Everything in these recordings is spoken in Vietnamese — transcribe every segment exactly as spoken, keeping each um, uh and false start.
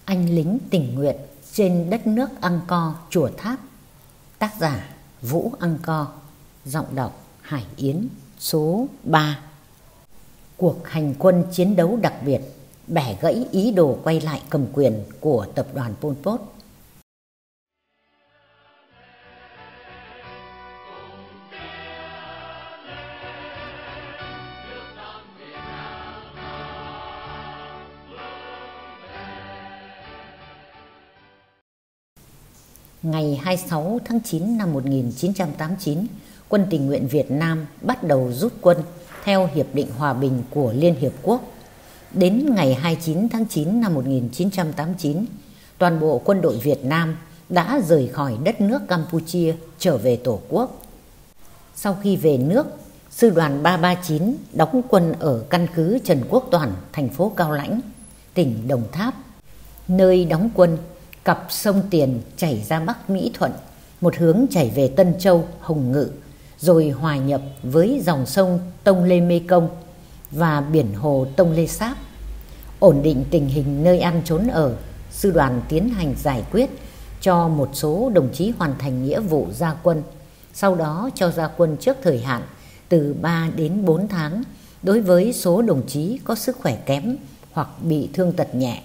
Anh lính tình nguyện trên đất nước Angkor Chùa Tháp. Tác giả Vũ Angkor. Giọng đọc Hải Yến. Số ba. Cuộc hành quân chiến đấu đặc biệt bẻ gãy ý đồ quay lại cầm quyền của tập đoàn Pol Pot. Ngày hai mươi sáu tháng chín năm một nghìn chín trăm tám mươi chín, quân tình nguyện Việt Nam bắt đầu rút quân theo Hiệp định Hòa bình của Liên Hiệp Quốc. Đến ngày hai mươi chín tháng chín năm một nghìn chín trăm tám mươi chín, toàn bộ quân đội Việt Nam đã rời khỏi đất nước Campuchia trở về Tổ quốc. Sau khi về nước, Sư đoàn ba ba chín đóng quân ở căn cứ Trần Quốc Toản, thành phố Cao Lãnh, tỉnh Đồng Tháp. Nơi đóng quân, cặp sông Tiền chảy ra Bắc Mỹ Thuận, một hướng chảy về Tân Châu, Hồng Ngự, rồi hòa nhập với dòng sông Tông Lê Mê Công và biển hồ Tông Lê Sáp. Ổn định tình hình nơi ăn trốn ở, sư đoàn tiến hành giải quyết cho một số đồng chí hoàn thành nghĩa vụ ra quân, sau đó cho ra quân trước thời hạn từ ba đến bốn tháng đối với số đồng chí có sức khỏe kém hoặc bị thương tật nhẹ,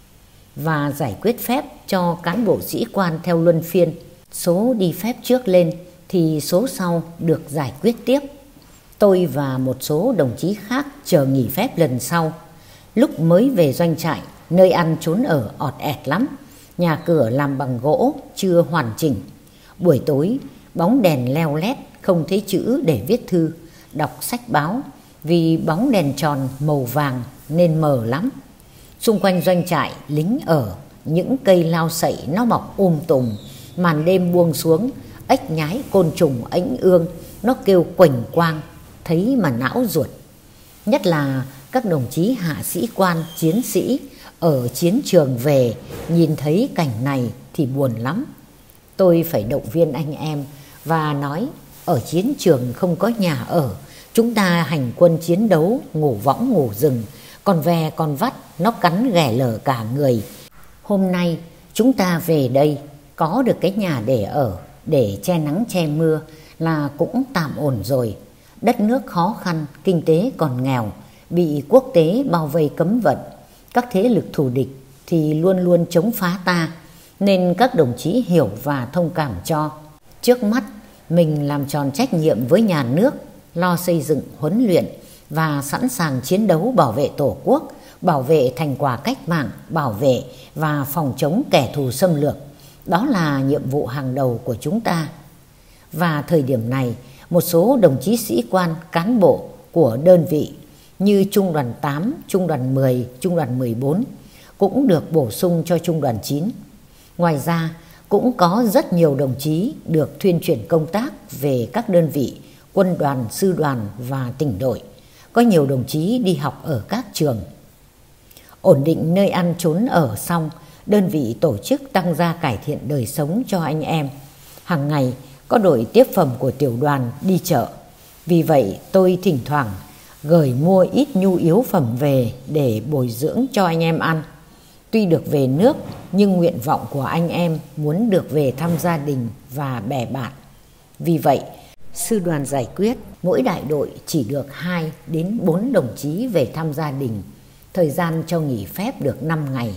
và giải quyết phép cho cán bộ sĩ quan theo luân phiên. Số đi phép trước lên thì số sau được giải quyết tiếp. Tôi và một số đồng chí khác chờ nghỉ phép lần sau. Lúc mới về doanh trại, nơi ăn trốn ở ọt ẹt lắm, nhà cửa làm bằng gỗ chưa hoàn chỉnh. Buổi tối bóng đèn leo lét, không thấy chữ để viết thư, đọc sách báo, vì bóng đèn tròn màu vàng nên mờ lắm. Xung quanh doanh trại lính ở, những cây lao sậy nó mọc um tùm. Màn đêm buông xuống, ếch nhái côn trùng ếnh ương nó kêu quỳnh quang, thấy mà não ruột. Nhất là các đồng chí hạ sĩ quan, chiến sĩ ở chiến trường về, nhìn thấy cảnh này thì buồn lắm. Tôi phải động viên anh em và nói, ở chiến trường không có nhà ở, chúng ta hành quân chiến đấu, ngủ võng ngủ rừng, còn ve con vắt nó cắn ghẻ lở cả người. Hôm nay chúng ta về đây có được cái nhà để ở, để che nắng che mưa là cũng tạm ổn rồi. Đất nước khó khăn, kinh tế còn nghèo, bị quốc tế bao vây cấm vận, các thế lực thù địch thì luôn luôn chống phá ta, nên các đồng chí hiểu và thông cảm cho. Trước mắt mình làm tròn trách nhiệm với nhà nước, lo xây dựng, huấn luyện và sẵn sàng chiến đấu bảo vệ Tổ quốc, bảo vệ thành quả cách mạng, bảo vệ và phòng chống kẻ thù xâm lược. Đó là nhiệm vụ hàng đầu của chúng ta. Và thời điểm này, một số đồng chí sĩ quan, cán bộ của đơn vị như Trung đoàn tám, Trung đoàn mười, Trung đoàn mười bốn cũng được bổ sung cho Trung đoàn chín. Ngoài ra, cũng có rất nhiều đồng chí được thuyên chuyển công tác về các đơn vị, quân đoàn, sư đoàn và tỉnh đội. Có nhiều đồng chí đi học ở các trường. Ổn định nơi ăn trốn ở xong, đơn vị tổ chức tăng gia cải thiện đời sống cho anh em. Hàng ngày có đội tiếp phẩm của tiểu đoàn đi chợ. Vì vậy tôi thỉnh thoảng gửi mua ít nhu yếu phẩm về để bồi dưỡng cho anh em ăn. Tuy được về nước nhưng nguyện vọng của anh em muốn được về thăm gia đình và bè bạn. Vì vậy, sư đoàn giải quyết mỗi đại đội chỉ được hai đến bốn đồng chí về thăm gia đình. Thời gian cho nghỉ phép được năm ngày.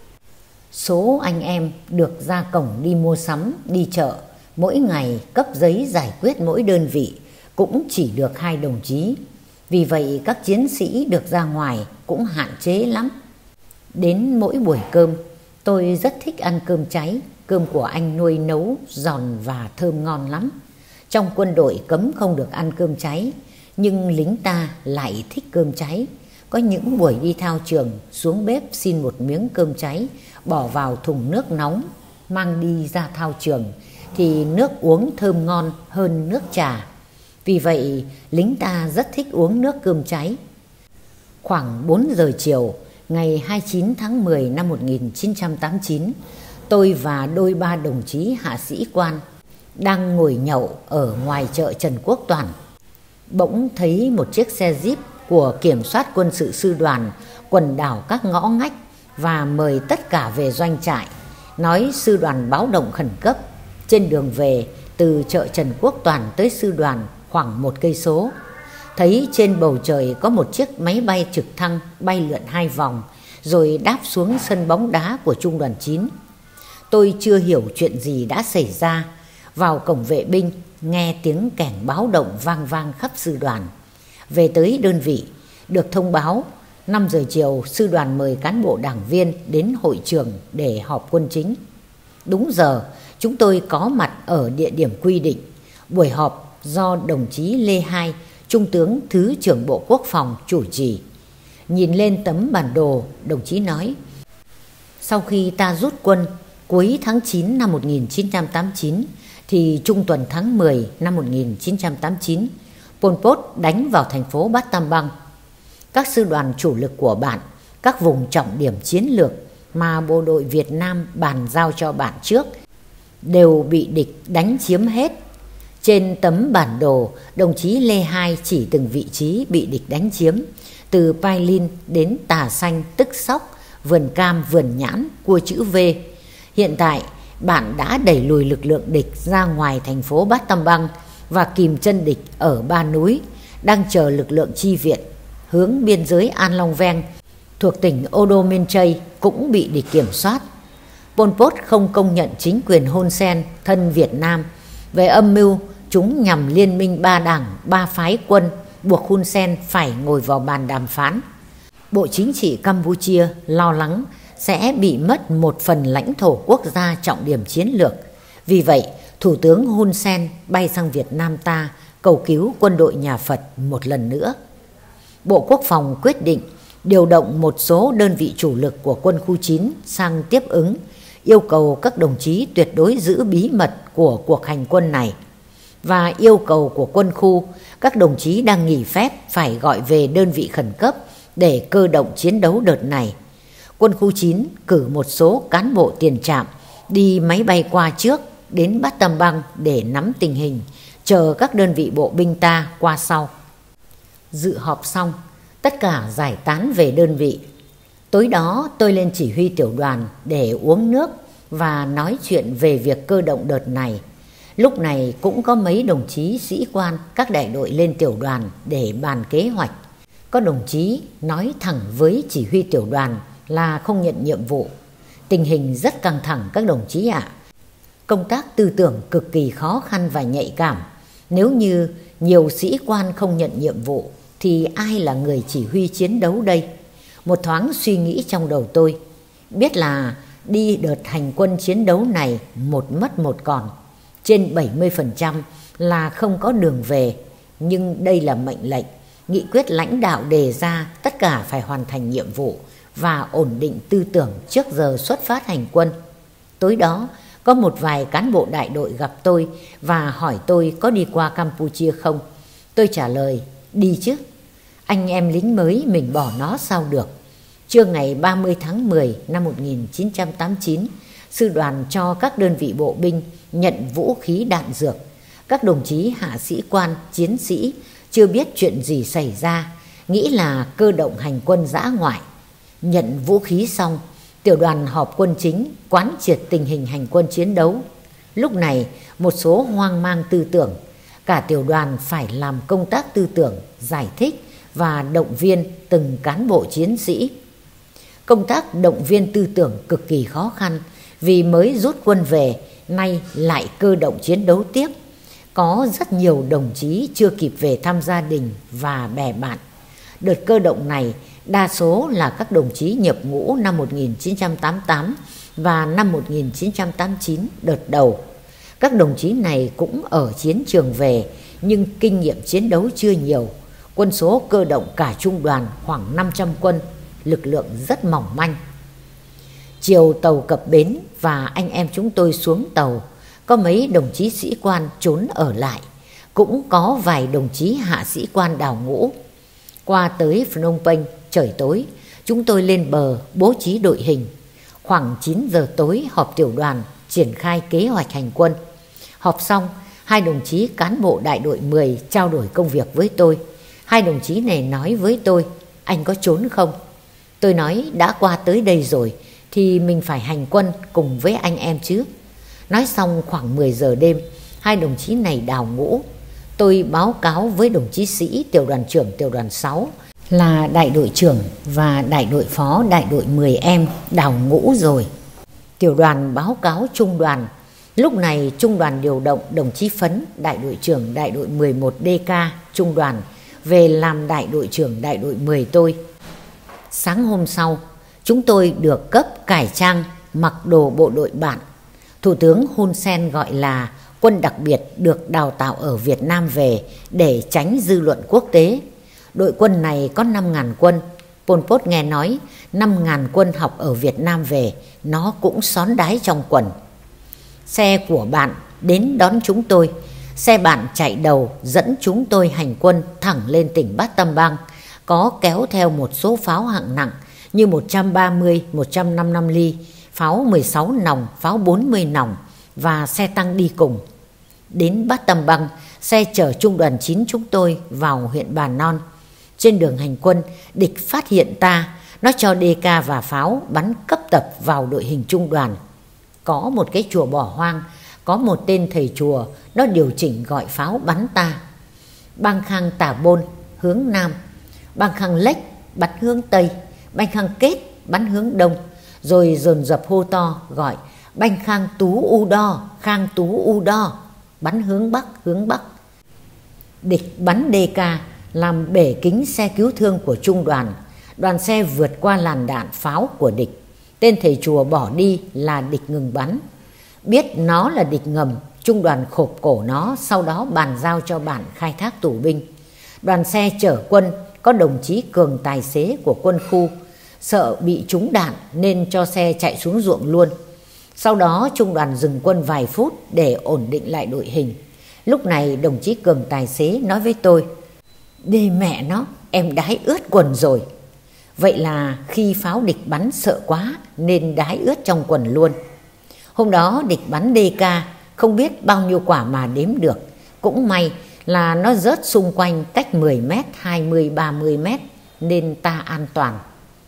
Số anh em được ra cổng đi mua sắm, đi chợ, mỗi ngày cấp giấy giải quyết mỗi đơn vị cũng chỉ được hai đồng chí. Vì vậy các chiến sĩ được ra ngoài cũng hạn chế lắm. Đến mỗi buổi cơm, tôi rất thích ăn cơm cháy. Cơm của anh nuôi nấu giòn và thơm ngon lắm. Trong quân đội cấm không được ăn cơm cháy, nhưng lính ta lại thích cơm cháy. Có những buổi đi thao trường, xuống bếp xin một miếng cơm cháy, bỏ vào thùng nước nóng, mang đi ra thao trường, thì nước uống thơm ngon hơn nước trà. Vì vậy, lính ta rất thích uống nước cơm cháy. Khoảng bốn giờ chiều, ngày hai mươi chín tháng mười năm một nghìn chín trăm tám mươi chín, tôi và đôi ba đồng chí hạ sĩ quan đang ngồi nhậu ở ngoài chợ Trần Quốc Toản. Bỗng thấy một chiếc xe Jeep của kiểm soát quân sự sư đoàn quần đảo các ngõ ngách và mời tất cả về doanh trại, nói sư đoàn báo động khẩn cấp. Trên đường về từ chợ Trần Quốc Toàn tới sư đoàn khoảng một cây số, thấy trên bầu trời có một chiếc máy bay trực thăng bay lượn hai vòng rồi đáp xuống sân bóng đá của trung đoàn chín. Tôi chưa hiểu chuyện gì đã xảy ra, vào cổng vệ binh nghe tiếng kèn báo động vang vang khắp sư đoàn. Về tới đơn vị, được thông báo năm giờ chiều sư đoàn mời cán bộ đảng viên đến hội trường để họp quân chính. Đúng giờ, chúng tôi có mặt ở địa điểm quy định. Buổi họp do đồng chí Lê Hai, Trung tướng Thứ trưởng Bộ Quốc phòng chủ trì. Nhìn lên tấm bản đồ, đồng chí nói: sau khi ta rút quân cuối tháng chín năm một nghìn chín trăm tám mươi chín thì trung tuần tháng mười năm một nghìn chín trăm tám mươi chín, Pol Pot đánh vào thành phố Bát Tam Bang. Các sư đoàn chủ lực của bạn, các vùng trọng điểm chiến lược mà bộ đội Việt Nam bàn giao cho bạn trước đều bị địch đánh chiếm hết. Trên tấm bản đồ, đồng chí Lê Hai chỉ từng vị trí bị địch đánh chiếm, từ Pai Lin đến Tà Xanh tức Sóc, vườn cam, vườn nhãn, cua chữ V. Hiện tại, bạn đã đẩy lùi lực lượng địch ra ngoài thành phố Bát Tam Bang và kìm chân địch ở Ba Núi, đang chờ lực lượng chi viện. Hướng biên giới An Long Veng thuộc tỉnh Odo Minh Chay cũng bị địch kiểm soát. Pol Pot không công nhận chính quyền Hun Sen thân Việt Nam. Về âm mưu, chúng nhằm liên minh ba đảng, ba phái quân, buộc Hun Sen phải ngồi vào bàn đàm phán. Bộ Chính trị Campuchia lo lắng sẽ bị mất một phần lãnh thổ quốc gia trọng điểm chiến lược. Vì vậy, Thủ tướng Hun Sen bay sang Việt Nam ta cầu cứu quân đội nhà Phật một lần nữa. Bộ Quốc phòng quyết định điều động một số đơn vị chủ lực của quân khu chín sang tiếp ứng, yêu cầu các đồng chí tuyệt đối giữ bí mật của cuộc hành quân này, và yêu cầu của quân khu các đồng chí đang nghỉ phép phải gọi về đơn vị khẩn cấp để cơ động chiến đấu đợt này. Quân khu chín cử một số cán bộ tiền trạm đi máy bay qua trước đến Bát Tam Bang để nắm tình hình, chờ các đơn vị bộ binh ta qua sau. Dự họp xong, tất cả giải tán về đơn vị. Tối đó tôi lên chỉ huy tiểu đoàn để uống nước và nói chuyện về việc cơ động đợt này. Lúc này cũng có mấy đồng chí sĩ quan các đại đội lên tiểu đoàn để bàn kế hoạch. Có đồng chí nói thẳng với chỉ huy tiểu đoàn là không nhận nhiệm vụ. Tình hình rất căng thẳng các đồng chí ạ. Công tác tư tưởng cực kỳ khó khăn và nhạy cảm. Nếu như nhiều sĩ quan không nhận nhiệm vụ thì ai là người chỉ huy chiến đấu đây? Một thoáng suy nghĩ trong đầu tôi, biết là đi đợt hành quân chiến đấu này một mất một còn, trên bảy mươi phần trăm là không có đường về. Nhưng đây là mệnh lệnh, nghị quyết lãnh đạo đề ra tất cả phải hoàn thành nhiệm vụ và ổn định tư tưởng trước giờ xuất phát hành quân. Tối đó, có một vài cán bộ đại đội gặp tôi và hỏi tôi có đi qua Campuchia không. Tôi trả lời, đi chứ. Anh em lính mới mình bỏ nó sao được. Trưa ngày ba mươi tháng mười năm một nghìn chín trăm tám mươi chín, sư đoàn cho các đơn vị bộ binh nhận vũ khí đạn dược. Các đồng chí hạ sĩ quan, chiến sĩ chưa biết chuyện gì xảy ra, nghĩ là cơ động hành quân dã ngoại. Nhận vũ khí xong, tiểu đoàn họp quân chính quán triệt tình hình hành quân chiến đấu. Lúc này một số hoang mang tư tưởng, cả tiểu đoàn phải làm công tác tư tưởng, giải thích và động viên từng cán bộ chiến sĩ. Công tác động viên tư tưởng cực kỳ khó khăn vì mới rút quân về, nay lại cơ động chiến đấu tiếp. Có rất nhiều đồng chí chưa kịp về thăm gia đình và bè bạn. Đợt cơ động này đa số là các đồng chí nhập ngũ năm một nghìn chín trăm tám mươi tám và năm một nghìn chín trăm tám mươi chín đợt đầu. Các đồng chí này cũng ở chiến trường về nhưng kinh nghiệm chiến đấu chưa nhiều. Quân số cơ động cả trung đoàn khoảng năm trăm quân, lực lượng rất mỏng manh. Chiều tàu cập bến và anh em chúng tôi xuống tàu. Có mấy đồng chí sĩ quan trốn ở lại, cũng có vài đồng chí hạ sĩ quan đào ngũ. Qua tới Phnom Penh trời tối, chúng tôi lên bờ bố trí đội hình. Khoảng chín giờ tối họp tiểu đoàn triển khai kế hoạch hành quân. Họp xong, hai đồng chí cán bộ đại đội mười trao đổi công việc với tôi. Hai đồng chí này nói với tôi, anh có trốn không? Tôi nói đã qua tới đây rồi thì mình phải hành quân cùng với anh em chứ. Nói xong khoảng mười giờ đêm, hai đồng chí này đào ngũ. Tôi báo cáo với đồng chí Sĩ, tiểu đoàn trưởng tiểu đoàn sáu, là đại đội trưởng và đại đội phó đại đội mười em đào ngũ rồi. Tiểu đoàn báo cáo trung đoàn. Lúc này trung đoàn điều động đồng chí Phấn, đại đội trưởng đại đội mười một đê ca trung đoàn, về làm đại đội trưởng đại đội mười tôi. Sáng hôm sau, chúng tôi được cấp cải trang, mặc đồ bộ đội bạn. Thủ tướng Hun Sen gọi là quân đặc biệt được đào tạo ở Việt Nam về để tránh dư luận quốc tế. Đội quân này có năm nghìn quân. Pol Pot nghe nói năm nghìn quân học ở Việt Nam về, nó cũng xón đái trong quần. Xe của bạn đến đón chúng tôi. Xe bạn chạy đầu dẫn chúng tôi hành quân thẳng lên tỉnh Bát Tâm Bang, có kéo theo một số pháo hạng nặng như một trăm ba mươi, một trăm năm mươi lăm ly, pháo mười sáu nòng, pháo bốn mươi nòng và xe tăng đi cùng. Đến Bát Tâm Bang, xe chở trung đoàn chín chúng tôi vào huyện Bà Non. Trên đường hành quân, địch phát hiện ta, nó cho đê ca và pháo bắn cấp tập vào đội hình trung đoàn. Có một cái chùa bỏ hoang, có một tên thầy chùa, nó điều chỉnh gọi pháo bắn ta. Bang Khang Tả Bôn hướng Nam, Bang Khang Lếch bắn hướng Tây, Bang Khang Kết bắn hướng Đông, rồi dồn dập hô to gọi Bang Khang Tú U Đo, Khang Tú U Đo, bắn hướng Bắc, hướng Bắc. Địch bắn đê ca làm bể kính xe cứu thương của trung đoàn. Đoàn xe vượt qua làn đạn pháo của địch. Tên thầy chùa bỏ đi là địch ngừng bắn. Biết nó là địch ngầm, trung đoàn khộp cổ nó, sau đó bàn giao cho bạn khai thác tù binh. Đoàn xe chở quân có đồng chí Cường, tài xế của quân khu, sợ bị trúng đạn nên cho xe chạy xuống ruộng luôn. Sau đó trung đoàn dừng quân vài phút để ổn định lại đội hình. Lúc này đồng chí Cường, tài xế nói với tôi: "Đê mẹ nó, em đái ướt quần rồi." Vậy là khi pháo địch bắn sợ quá nên đái ướt trong quần luôn. Hôm đó địch bắn đê ca không biết bao nhiêu quả mà đếm được. Cũng may là nó rớt xung quanh cách mười mét, hai mươi, ba mươi mét nên ta an toàn.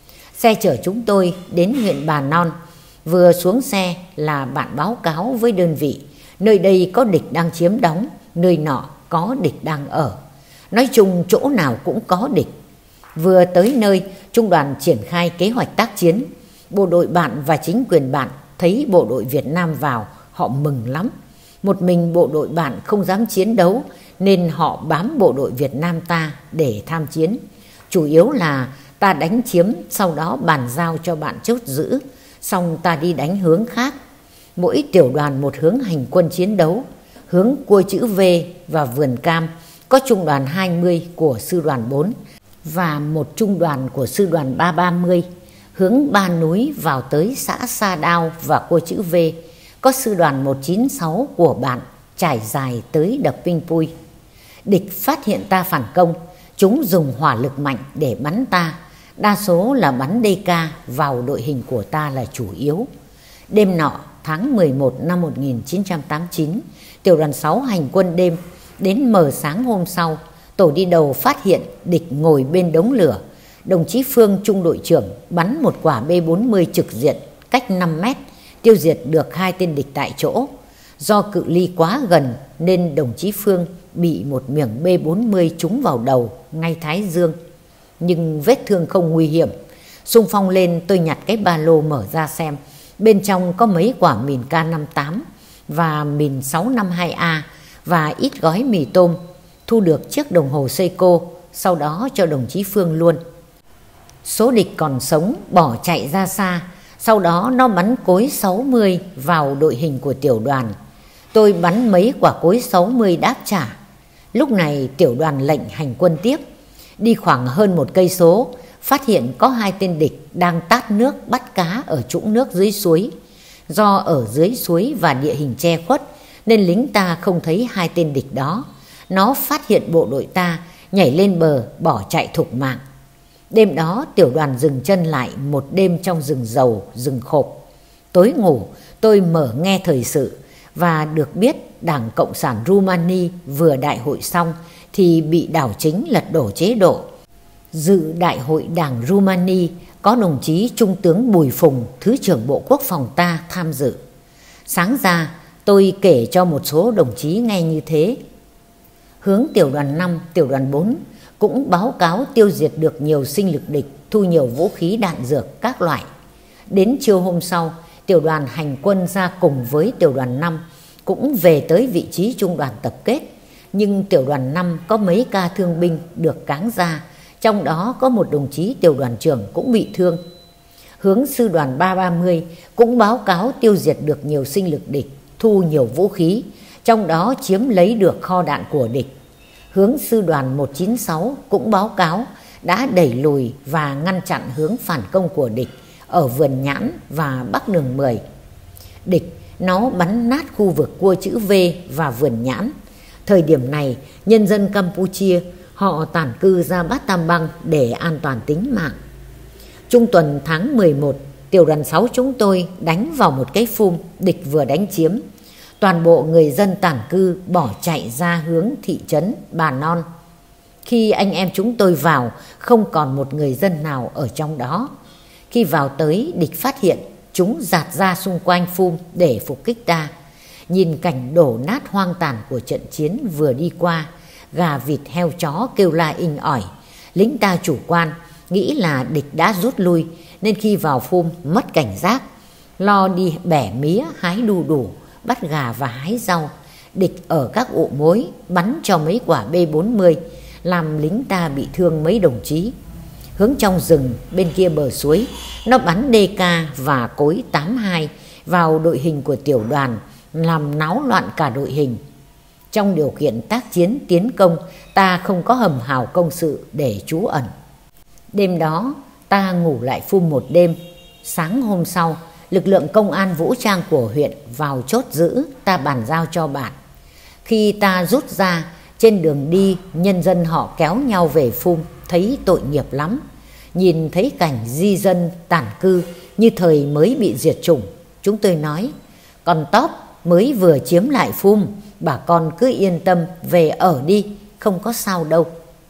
Xe chở chúng tôi đến huyện Bà Non. Vừa xuống xe là bạn báo cáo với đơn vị: nơi đây có địch đang chiếm đóng, nơi nọ có địch đang ở. Nói chung chỗ nào cũng có địch. Vừa tới nơi, trung đoàn triển khai kế hoạch tác chiến. Bộ đội bạn và chính quyền bạn thấy bộ đội Việt Nam vào, họ mừng lắm. Một mình bộ đội bạn không dám chiến đấu nên họ bám bộ đội Việt Nam ta để tham chiến. Chủ yếu là ta đánh chiếm, sau đó bàn giao cho bạn chốt giữ, xong ta đi đánh hướng khác. Mỗi tiểu đoàn một hướng hành quân chiến đấu. Hướng cua chữ V và vườn cam có trung đoàn hai mươi của sư đoàn bốn và một trung đoàn của sư đoàn ba ba mươi. Hướng Ba Núi vào tới xã Sa Đao và cua chữ V có sư đoàn một chín sáu của bạn trải dài tới đập Pinh Pui. Địch phát hiện ta phản công, chúng dùng hỏa lực mạnh để bắn ta. Đa số là bắn đê ca vào đội hình của ta là chủ yếu. Đêm nọ tháng mười một năm một nghìn chín trăm tám mươi chín, tiểu đoàn sáu hành quân đêm. Đến mờ sáng hôm sau, tổ đi đầu phát hiện địch ngồi bên đống lửa. Đồng chí Phương, trung đội trưởng, bắn một quả B bốn mươi trực diện cách năm mét, tiêu diệt được hai tên địch tại chỗ. Do cự ly quá gần nên đồng chí Phương bị một miệng B bốn mươi trúng vào đầu ngay thái dương, nhưng vết thương không nguy hiểm. Xung phong lên, tôi nhặt cái ba lô mở ra xem. Bên trong có mấy quả mìn K năm mươi tám và mìn sáu năm hai A và ít gói mì tôm. Thu được chiếc đồng hồ Seiko, sau đó cho đồng chí Phương luôn. Số địch còn sống bỏ chạy ra xa. Sau đó nó bắn cối sáu mươi vào đội hình của tiểu đoàn. Tôi bắn mấy quả cối sáu mươi đáp trả. Lúc này tiểu đoàn lệnh hành quân tiếp. Đi khoảng hơn một cây số, phát hiện có hai tên địch đang tát nước bắt cá ở trũng nước dưới suối. Do ở dưới suối và địa hình che khuất nên lính ta không thấy hai tên địch đó. Nó phát hiện bộ đội ta, nhảy lên bờ bỏ chạy thục mạng. Đêm đó tiểu đoàn dừng chân lại một đêm trong rừng dầu, rừng khộp. Tối ngủ tôi mở nghe thời sự và được biết Đảng Cộng sản Rumani vừa đại hội xong thì bị đảo chính lật đổ chế độ. Dự đại hội Đảng Rumani có có đồng chí Trung tướng Bùi Phùng, Thứ trưởng Bộ Quốc phòng ta tham dự. Sáng ra tôi kể cho một số đồng chí nghe như thế. Hướng tiểu đoàn năm, tiểu đoàn bốn cũng báo cáo tiêu diệt được nhiều sinh lực địch, thu nhiều vũ khí đạn dược các loại. Đến chiều hôm sau, tiểu đoàn hành quân ra cùng với tiểu đoàn năm cũng về tới vị trí trung đoàn tập kết. Nhưng tiểu đoàn năm có mấy ca thương binh được cáng ra, trong đó có một đồng chí tiểu đoàn trưởng cũng bị thương. Hướng sư đoàn ba ba mươi cũng báo cáo tiêu diệt được nhiều sinh lực địch, thu nhiều vũ khí, trong đó chiếm lấy được kho đạn của địch. Hướng sư đoàn một chín sáu cũng báo cáo đã đẩy lùi và ngăn chặn hướng phản công của địch ở Vườn Nhãn và Bắc Đường mười. Địch nó bắn nát khu vực cua chữ V và Vườn Nhãn. Thời điểm này, nhân dân Campuchia họ tản cư ra Bát Tam Bang để an toàn tính mạng. Trung tuần tháng mười một, tiểu đoàn sáu chúng tôi đánh vào một cái phum địch vừa đánh chiếm. Toàn bộ người dân tản cư bỏ chạy ra hướng thị trấn Bà Non. Khi anh em chúng tôi vào, không còn một người dân nào ở trong đó. Khi vào tới, địch phát hiện chúng dạt ra xung quanh phum để phục kích ta. Nhìn cảnh đổ nát hoang tàn của trận chiến vừa đi qua, gà vịt heo chó kêu la inh ỏi. Lính ta chủ quan, nghĩ là địch đã rút lui, nên khi vào phum mất cảnh giác, lo đi bẻ mía, hái đu đủ, bắt gà và hái rau. Địch ở các ụ mối bắn cho mấy quả B bốn mươi, làm lính ta bị thương mấy đồng chí. Hướng trong rừng bên kia bờ suối, nó bắn đê ca và cối tám hai vào đội hình của tiểu đoàn, làm náo loạn cả đội hình. Trong điều kiện tác chiến tiến công, ta không có hầm hào công sự để trú ẩn. Đêm đó ta ngủ lại phum một đêm. Sáng hôm sau, lực lượng công an vũ trang của huyện vào chốt giữ, ta bàn giao cho bản. Khi ta rút ra, trên đường đi nhân dân họ kéo nhau về phum, thấy tội nghiệp lắm. Nhìn thấy cảnh di dân tản cư như thời mới bị diệt chủng, chúng tôi nói: còn tóp mới vừa chiếm lại phum, bà con cứ yên tâm về ở đi, không có sao đâu.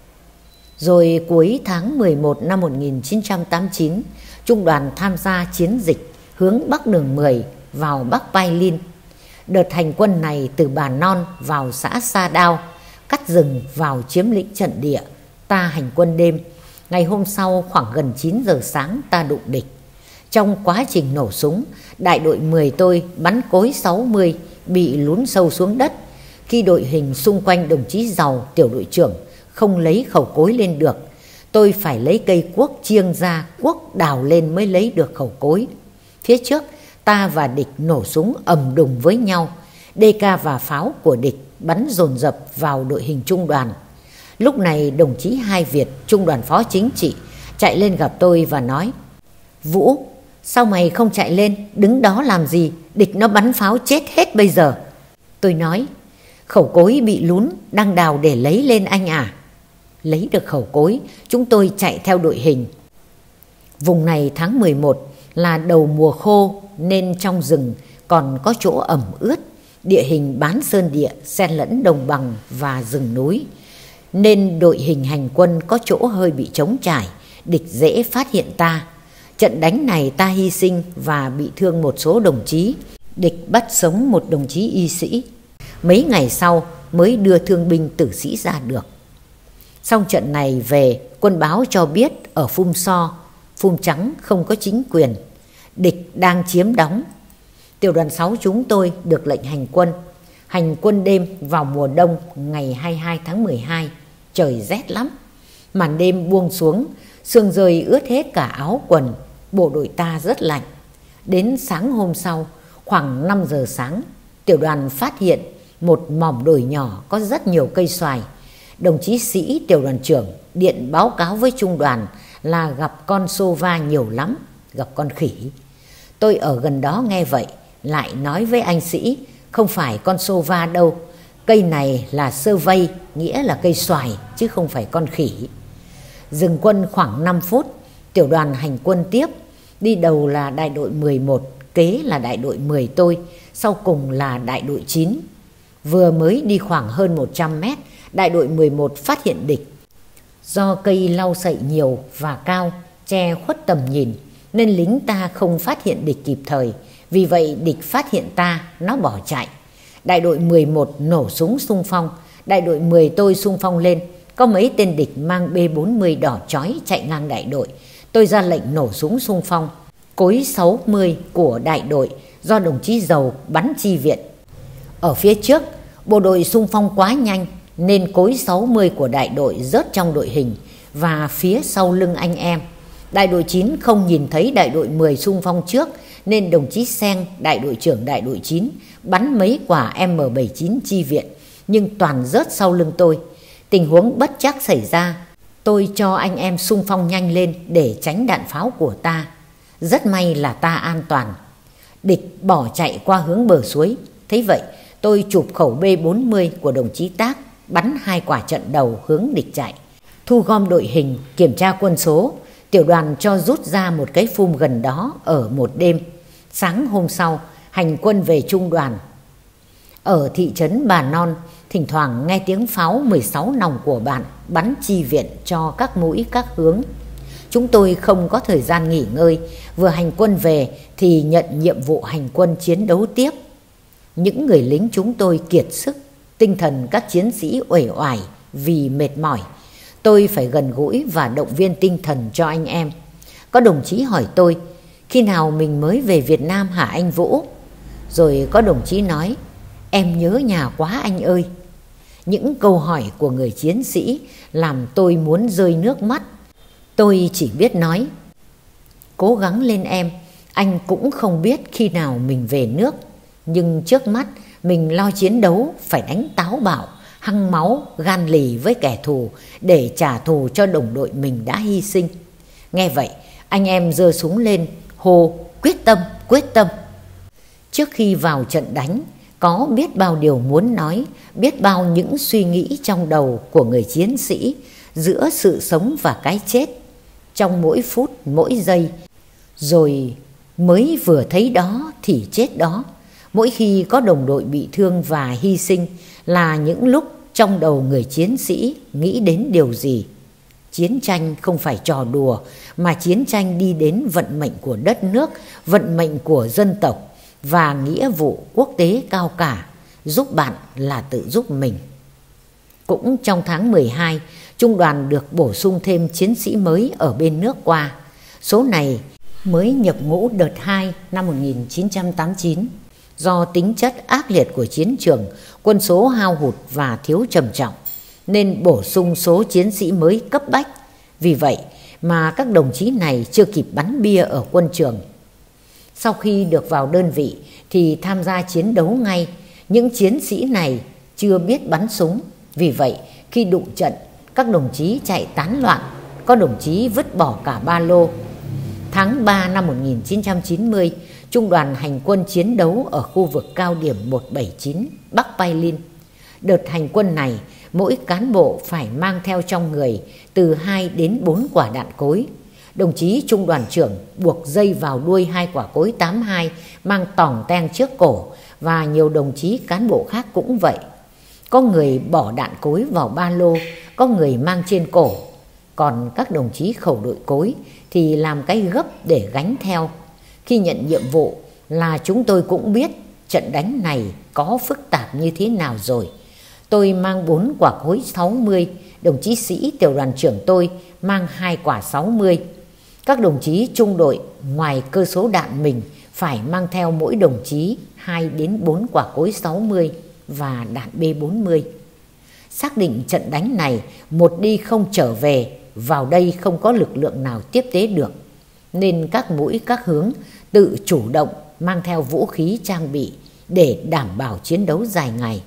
Rồi cuối tháng mười một năm một nghìn chín trăm tám mươi chín, trung đoàn tham gia chiến dịch hướng Bắc Đường mười vào Bắc Pai Lin. Đợt hành quân này từ Bà Non vào xã Sa Đao, cắt rừng vào chiếm lĩnh trận địa. Ta hành quân đêm. Ngày hôm sau khoảng gần chín giờ sáng ta đụng địch. Trong quá trình nổ súng, đại đội mười tôi bắn cối sáu mươi bị lún sâu xuống đất. Khi đội hình xung quanh đồng chí Giàu, tiểu đội trưởng, không lấy khẩu cối lên được, tôi phải lấy cây cuốc chiêng ra, cuốc đào lên mới lấy được khẩu cối. Phía trước ta và địch nổ súng ầm đùng với nhau. đê ca và pháo của địch bắn dồn dập vào đội hình trung đoàn. Lúc này đồng chí Hai Việt, trung đoàn phó chính trị, chạy lên gặp tôi và nói: Vũ, sao mày không chạy lên, đứng đó làm gì, địch nó bắn pháo chết hết bây giờ. Tôi nói: khẩu cối bị lún, đang đào để lấy lên anh à. Lấy được khẩu cối, chúng tôi chạy theo đội hình. Vùng này tháng mười một là đầu mùa khô, nên trong rừng còn có chỗ ẩm ướt, địa hình bán sơn địa xen lẫn đồng bằng và rừng núi, nên đội hình hành quân có chỗ hơi bị trống trải, địch dễ phát hiện ta. Trận đánh này ta hy sinh và bị thương một số đồng chí, địch bắt sống một đồng chí y sĩ. Mấy ngày sau mới đưa thương binh tử sĩ ra được. Xong trận này về, quân báo cho biết ở Phum So, Phum Trắng không có chính quyền, địch đang chiếm đóng. Tiểu đoàn sáu chúng tôi được lệnh hành quân. Hành quân đêm vào mùa đông ngày hai mươi hai tháng mười hai, trời rét lắm. Màn đêm buông xuống, sương rơi ướt hết cả áo quần, bộ đội ta rất lạnh. Đến sáng hôm sau, khoảng năm giờ sáng, tiểu đoàn phát hiện một mỏm đồi nhỏ có rất nhiều cây xoài. Đồng chí Sĩ, tiểu đoàn trưởng, điện báo cáo với trung đoàn là gặp con sô va nhiều lắm, gặp con khỉ. Tôi ở gần đó nghe vậy, lại nói với anh Sĩ: không phải con sô va đâu, cây này là sơ vây, nghĩa là cây xoài, chứ không phải con khỉ. Dừng quân khoảng năm phút, tiểu đoàn hành quân tiếp. Đi đầu là đại đội mười một, kế là đại đội mười tôi, sau cùng là đại đội chín. Vừa mới đi khoảng hơn một trăm mét, đại đội mười một phát hiện địch. Do cây lau sậy nhiều và cao, che khuất tầm nhìn, nên lính ta không phát hiện địch kịp thời. Vì vậy địch phát hiện ta, nó bỏ chạy. Đại đội mười một nổ súng xung phong. Đại đội mười tôi xung phong lên. Có mấy tên địch mang B bốn mươi đỏ chói chạy ngang đại đội. Tôi ra lệnh nổ súng xung phong. Cối sáu mươi của đại đội do đồng chí Dầu bắn chi viện. Ở phía trước, bộ đội xung phong quá nhanh nên cối sáu mươi của đại đội rớt trong đội hình và phía sau lưng anh em. Đại đội chín không nhìn thấy đại đội mười xung phong trước nên đồng chí Seng, đại đội trưởng đại đội chín, bắn mấy quả M bảy mươi chín chi viện, nhưng toàn rớt sau lưng tôi. Tình huống bất trắc xảy ra, tôi cho anh em xung phong nhanh lên để tránh đạn pháo của ta. Rất may là ta an toàn. Địch bỏ chạy qua hướng bờ suối. Thế vậy, tôi chụp khẩu B bốn mươi của đồng chí Tác, bắn hai quả trận đầu hướng địch chạy. Thu gom đội hình, kiểm tra quân số, tiểu đoàn cho rút ra một cái phum gần đó ở một đêm. Sáng hôm sau, hành quân về trung đoàn. Ở thị trấn Bà Non, thỉnh thoảng nghe tiếng pháo mười sáu nòng của bạn bắn chi viện cho các mũi các hướng. Chúng tôi không có thời gian nghỉ ngơi, vừa hành quân về thì nhận nhiệm vụ hành quân chiến đấu tiếp. Những người lính chúng tôi kiệt sức, tinh thần các chiến sĩ uể oải vì mệt mỏi. Tôi phải gần gũi và động viên tinh thần cho anh em. Có đồng chí hỏi tôi, khi nào mình mới về Việt Nam hả anh Vũ? Rồi có đồng chí nói, em nhớ nhà quá anh ơi. Những câu hỏi của người chiến sĩ làm tôi muốn rơi nước mắt. Tôi chỉ biết nói, cố gắng lên em, anh cũng không biết khi nào mình về nước. Nhưng trước mắt mình lo chiến đấu, phải đánh táo bạo, hăng máu, gan lì với kẻ thù để trả thù cho đồng đội mình đã hy sinh. Nghe vậy, anh em giơ súng lên, hô quyết tâm, quyết tâm. Trước khi vào trận đánh, có biết bao điều muốn nói, biết bao những suy nghĩ trong đầu của người chiến sĩ giữa sự sống và cái chết, trong mỗi phút, mỗi giây. Rồi mới vừa thấy đó thì chết đó. Mỗi khi có đồng đội bị thương và hy sinh là những lúc trong đầu người chiến sĩ nghĩ đến điều gì. Chiến tranh không phải trò đùa, mà chiến tranh đi đến vận mệnh của đất nước, vận mệnh của dân tộc và nghĩa vụ quốc tế cao cả. Giúp bạn là tự giúp mình. Cũng trong tháng mười hai, trung đoàn được bổ sung thêm chiến sĩ mới ở bên nước qua. Số này mới nhập ngũ đợt hai năm một nghìn chín trăm tám mươi chín. Do tính chất ác liệt của chiến trường, quân số hao hụt và thiếu trầm trọng, nên bổ sung số chiến sĩ mới cấp bách. Vì vậy mà các đồng chí này chưa kịp bắn bia ở quân trường. Sau khi được vào đơn vị thì tham gia chiến đấu ngay. Những chiến sĩ này chưa biết bắn súng. Vì vậy khi đụng trận, các đồng chí chạy tán loạn, có đồng chí vứt bỏ cả ba lô. Tháng ba năm một nghìn chín trăm chín mươi, trung đoàn hành quân chiến đấu ở khu vực cao điểm một bảy chín Bắc Pailin. Đợt hành quân này, mỗi cán bộ phải mang theo trong người từ hai đến bốn quả đạn cối. Đồng chí trung đoàn trưởng buộc dây vào đuôi hai quả cối tám hai mang tỏng ten trước cổ, và nhiều đồng chí cán bộ khác cũng vậy. Có người bỏ đạn cối vào ba lô, có người mang trên cổ. Còn các đồng chí khẩu đội cối thì làm cái gấp để gánh theo. Khi nhận nhiệm vụ là chúng tôi cũng biết trận đánh này có phức tạp như thế nào rồi. Tôi mang bốn quả cối sáu mươi, đồng chí Sĩ tiểu đoàn trưởng tôi mang hai quả sáu mươi. Các đồng chí trung đội ngoài cơ số đạn mình phải mang theo mỗi đồng chí hai đến bốn quả cối sáu mươi và đạn B bốn mươi. Xác định trận đánh này một đi không trở về, vào đây không có lực lượng nào tiếp tế được, nên các mũi các hướng tự chủ động mang theo vũ khí trang bị để đảm bảo chiến đấu dài ngày.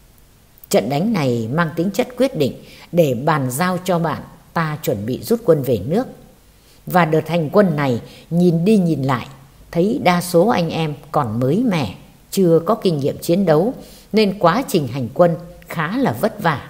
Trận đánh này mang tính chất quyết định để bàn giao cho bạn ta chuẩn bị rút quân về nước. Và đợt hành quân này nhìn đi nhìn lại, thấy đa số anh em còn mới mẻ, chưa có kinh nghiệm chiến đấu, nên quá trình hành quân khá là vất vả.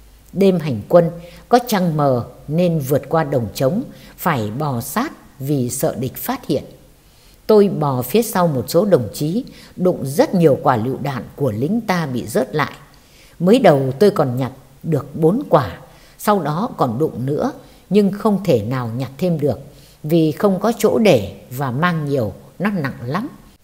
Đêm hành quân có trăng mờ nên vượt qua đồng trống, phải bò sát vì sợ địch phát hiện. Tôi bò phía sau một số đồng chí, đụng rất nhiều quả lựu đạn của lính ta bị rớt lại. Mới đầu tôi còn nhặt được bốn quả, sau đó còn đụng nữa nhưng không thể nào nhặt thêm được. vì không có chỗ để và mang nhiều nó nặng lắm.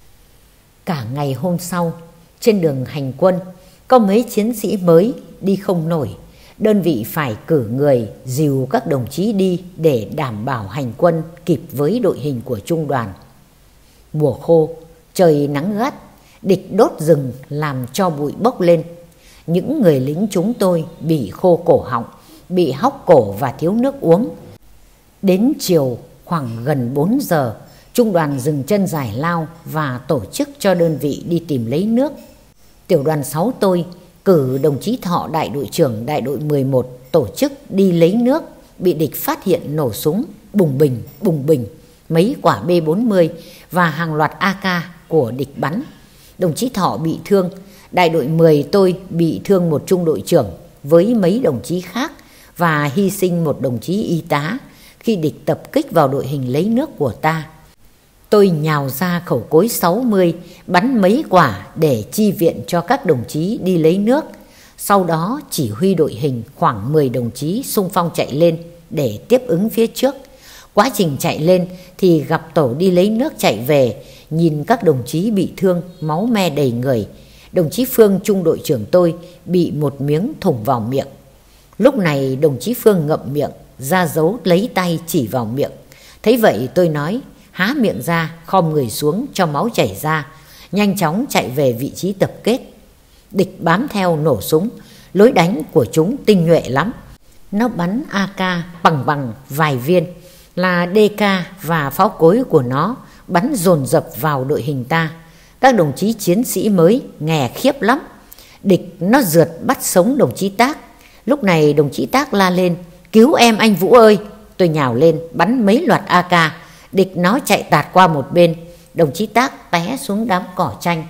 Cả ngày hôm sau, trên đường hành quân, có mấy chiến sĩ mới đi không nổi. Đơn vị phải cử người dìu các đồng chí đi để đảm bảo hành quân kịp với đội hình của trung đoàn. Mùa khô, trời nắng gắt, địch đốt rừng làm cho bụi bốc lên. Những người lính chúng tôi bị khô cổ họng, bị hóc cổ và thiếu nước uống. Đến chiều khoảng gần bốn giờ, trung đoàn dừng chân giải lao và tổ chức cho đơn vị đi tìm lấy nước. Tiểu đoàn sáu tôi cử đồng chí Thọ, đại đội trưởng đại đội mười một, tổ chức đi lấy nước, bị địch phát hiện nổ súng bùng bình bùng bình, mấy quả B bốn mươi và hàng loạt A K của địch bắn. Đồng chí Thọ bị thương, đại đội mười tôi bị thương một trung đội trưởng với mấy đồng chí khác và hy sinh một đồng chí y tá khi địch tập kích vào đội hình lấy nước của ta. Tôi nhào ra khẩu cối sáu mươi, bắn mấy quả để chi viện cho các đồng chí đi lấy nước. Sau đó chỉ huy đội hình khoảng mười đồng chí xung phong chạy lên để tiếp ứng phía trước. Quá trình chạy lên thì gặp tổ đi lấy nước chạy về, nhìn các đồng chí bị thương, máu me đầy người. Đồng chí Phương, trung đội trưởng tôi, bị một miếng thủng vào miệng. Lúc này đồng chí Phương ngậm miệng, ra dấu lấy tay chỉ vào miệng. Thấy vậy tôi nói: há miệng ra, khom người xuống cho máu chảy ra, nhanh chóng chạy về vị trí tập kết. Địch bám theo nổ súng, lối đánh của chúng tinh nhuệ lắm. Nó bắn A K bằng bằng vài viên, là D K và pháo cối của nó bắn dồn dập vào đội hình ta. Các đồng chí chiến sĩ mới nghè khiếp lắm. Địch nó rượt bắt sống đồng chí Tác. Lúc này đồng chí Tác la lên: cứu em anh Vũ ơi! Tôi nhào lên bắn mấy loạt A K. Địch nó chạy tạt qua một bên. Đồng chí Tác té xuống đám cỏ chanh,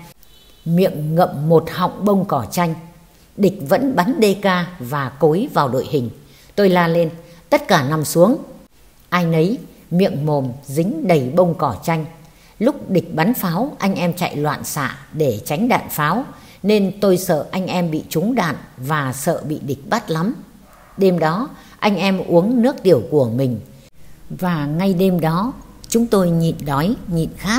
miệng ngậm một họng bông cỏ chanh. Địch vẫn bắn D K và cối vào đội hình. Tôi la lên: tất cả nằm xuống! Ai nấy miệng mồm dính đầy bông cỏ chanh. Lúc địch bắn pháo, anh em chạy loạn xạ để tránh đạn pháo, nên tôi sợ anh em bị trúng đạn và sợ bị địch bắt lắm. Đêm đó anh em uống nước tiểu của mình, và ngay đêm đó chúng tôi nhịn đói nhịn khát.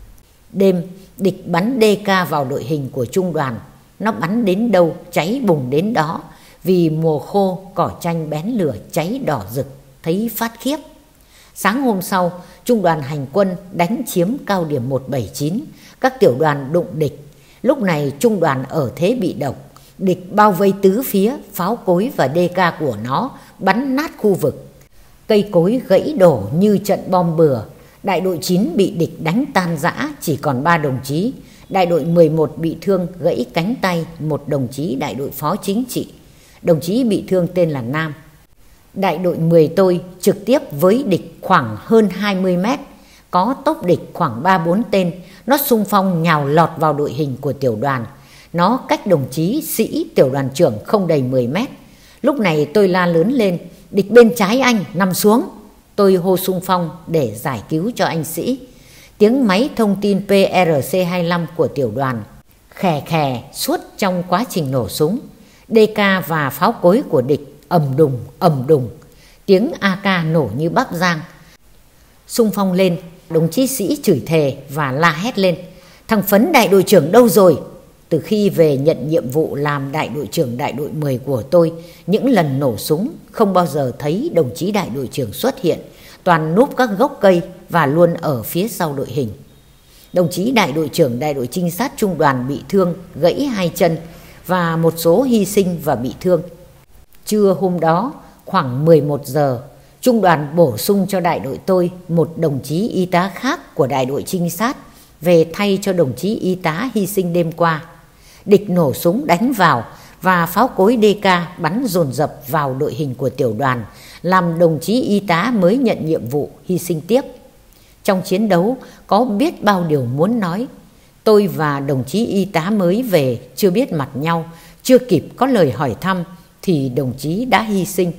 Đêm địch bắn D K vào đội hình của trung đoàn. Nó bắn đến đâu cháy bùng đến đó, vì mùa khô cỏ chanh bén lửa cháy đỏ rực, thấy phát khiếp. Sáng hôm sau, trung đoàn hành quân đánh chiếm cao điểm một bảy chín, các tiểu đoàn đụng địch. Lúc này trung đoàn ở thế bị động, địch bao vây tứ phía, pháo cối và D K của nó bắn nát khu vực. Cây cối gãy đổ như trận bom bừa. Đại đội chín bị địch đánh tan rã, chỉ còn ba đồng chí. Đại đội mười một bị thương gãy cánh tay, một đồng chí đại đội phó chính trị. Đồng chí bị thương tên là Nam. Đại đội mười tôi trực tiếp với địch khoảng hơn hai mươi mét, có tốc địch khoảng ba bốn tên. Nó xung phong nhào lọt vào đội hình của tiểu đoàn. Nó cách đồng chí sĩ tiểu đoàn trưởng không đầy mười mét. Lúc này tôi la lớn lên: địch bên trái anh, nằm xuống! Tôi hô xung phong để giải cứu cho anh sĩ. Tiếng máy thông tin P R C hai mươi lăm của tiểu đoàn khè khè suốt trong quá trình nổ súng. D K và pháo cối của địch ầm đùng ầm đùng, tiếng A K nổ như bắp rang. Xung phong lên, đồng chí sĩ chửi thề và la hét lên: thằng Phấn đại đội trưởng đâu rồi? Từ khi về nhận nhiệm vụ làm đại đội trưởng đại đội mười của tôi, những lần nổ súng không bao giờ thấy đồng chí đại đội trưởng xuất hiện, toàn núp các gốc cây và luôn ở phía sau đội hình. Đồng chí đại đội trưởng đại đội trinh sát trung đoàn bị thương, gãy hai chân và một số hy sinh và bị thương. Trưa hôm đó khoảng mười một giờ, trung đoàn bổ sung cho đại đội tôi một đồng chí y tá khác của đại đội trinh sát về thay cho đồng chí y tá hy sinh đêm qua. Địch nổ súng đánh vào và pháo cối D K bắn dồn dập vào đội hình của tiểu đoàn, làm đồng chí y tá mới nhận nhiệm vụ hy sinh tiếp. Trong chiến đấu có biết bao điều muốn nói. Tôi và đồng chí y tá mới về chưa biết mặt nhau, chưa kịp có lời hỏi thăm thì đồng chí đã hy sinh.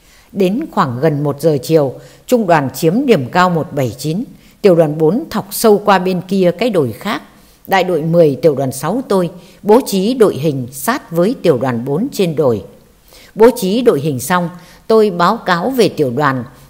Đến khoảng gần một giờ chiều, trung đoàn chiếm điểm cao một bảy chín, tiểu đoàn bốn thọc sâu qua bên kia cái đồi khác. Đại đội mười tiểu đoàn sáu tôi bố trí đội hình sát với tiểu đoàn bốn trên đồi. Bố trí đội hình xong, tôi báo cáo về tiểu đoàn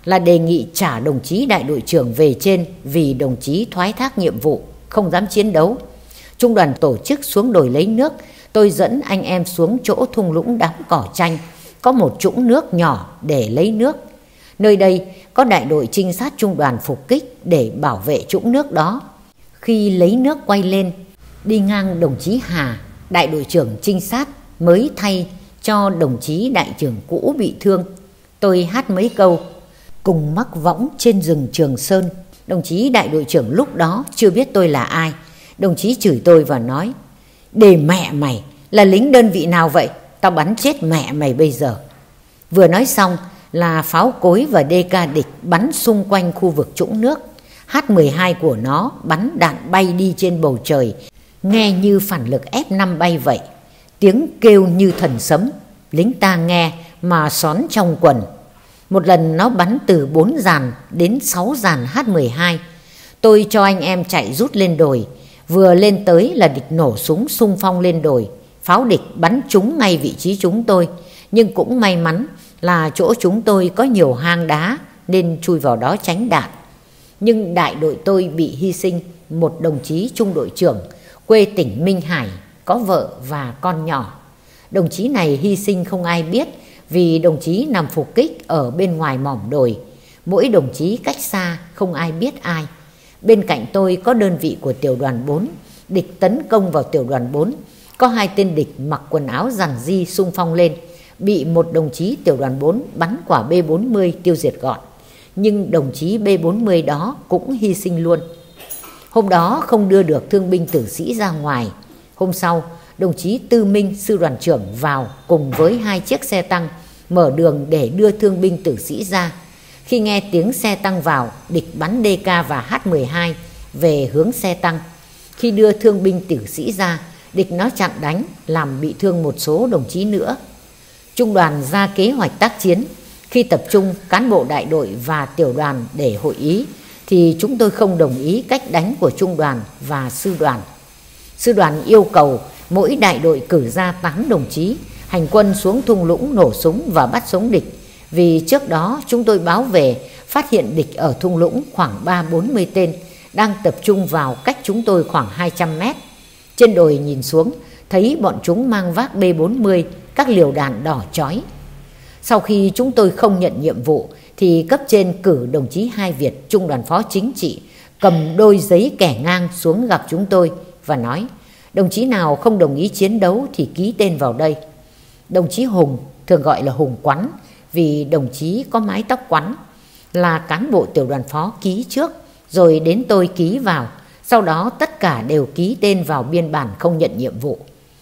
là đề nghị trả đồng chí đại đội trưởng về trên vì đồng chí thoái thác nhiệm vụ, không dám chiến đấu. Trung đoàn tổ chức xuống đồi lấy nước, tôi dẫn anh em xuống chỗ thung lũng đám cỏ chanh, có một trũng nước nhỏ để lấy nước. Nơi đây có đại đội trinh sát trung đoàn phục kích để bảo vệ trũng nước đó. Khi lấy nước quay lên, đi ngang đồng chí Hà, đại đội trưởng trinh sát mới thay cho đồng chí đại trưởng cũ bị thương. Tôi hát mấy câu cùng mắc võng trên rừng Trường Sơn. Đồng chí đại đội trưởng lúc đó chưa biết tôi là ai. Đồng chí chửi tôi và nói: "Để mẹ mày, là lính đơn vị nào vậy? Tao bắn chết mẹ mày bây giờ." Vừa nói xong là pháo cối và đê ca địch bắn xung quanh khu vực trũng nước. H mười hai của nó bắn đạn bay đi trên bầu trời, nghe như phản lực F năm bay vậy. Tiếng kêu như thần sấm, lính ta nghe mà xón trong quần. Một lần nó bắn từ bốn dàn đến sáu dàn H mười hai. Tôi cho anh em chạy rút lên đồi. Vừa lên tới là địch nổ súng xung phong lên đồi. Pháo địch bắn trúng ngay vị trí chúng tôi. Nhưng cũng may mắn là chỗ chúng tôi có nhiều hang đá nên chui vào đó tránh đạn. Nhưng đại đội tôi bị hy sinh một đồng chí trung đội trưởng, quê tỉnh Minh Hải, có vợ và con nhỏ. Đồng chí này hy sinh không ai biết vì đồng chí nằm phục kích ở bên ngoài mỏm đồi. Mỗi đồng chí cách xa không ai biết ai. Bên cạnh tôi có đơn vị của tiểu đoàn bốn. Địch tấn công vào tiểu đoàn bốn. Có hai tên địch mặc quần áo rằn ri xung phong lên. Bị một đồng chí tiểu đoàn bốn bắn quả B bốn mươi tiêu diệt gọn. Nhưng đồng chí B bốn mươi đó cũng hy sinh luôn. Hôm đó không đưa được thương binh tử sĩ ra ngoài. Hôm sau, đồng chí Tư Minh, sư đoàn trưởng vào cùng với hai chiếc xe tăng, mở đường để đưa thương binh tử sĩ ra. Khi nghe tiếng xe tăng vào, địch bắn đê ca và H mười hai về hướng xe tăng. Khi đưa thương binh tử sĩ ra, địch nó chặn đánh, làm bị thương một số đồng chí nữa. Trung đoàn ra kế hoạch tác chiến. Khi tập trung cán bộ đại đội và tiểu đoàn để hội ý, thì chúng tôi không đồng ý cách đánh của trung đoàn và sư đoàn. Sư đoàn yêu cầu mỗi đại đội cử ra tám đồng chí hành quân xuống thung lũng nổ súng và bắt sống địch. Vì trước đó chúng tôi báo về phát hiện địch ở thung lũng khoảng ba bốn mươi tên đang tập trung vào cách chúng tôi khoảng hai trăm mét. Trên đồi nhìn xuống thấy bọn chúng mang vác B bốn mươi, các liều đạn đỏ chói. Sau khi chúng tôi không nhận nhiệm vụ thì cấp trên cử đồng chí Hai Việt, trung đoàn phó chính trị, cầm đôi giấy kẻ ngang xuống gặp chúng tôi và nói: "Đồng chí nào không đồng ý chiến đấu thì ký tên vào đây." Đồng chí Hùng, thường gọi là Hùng Quắn vì đồng chí có mái tóc quắn, là cán bộ tiểu đoàn phó ký trước, rồi đến tôi ký vào. Sau đó tất cả đều ký tên vào biên bản không nhận nhiệm vụ.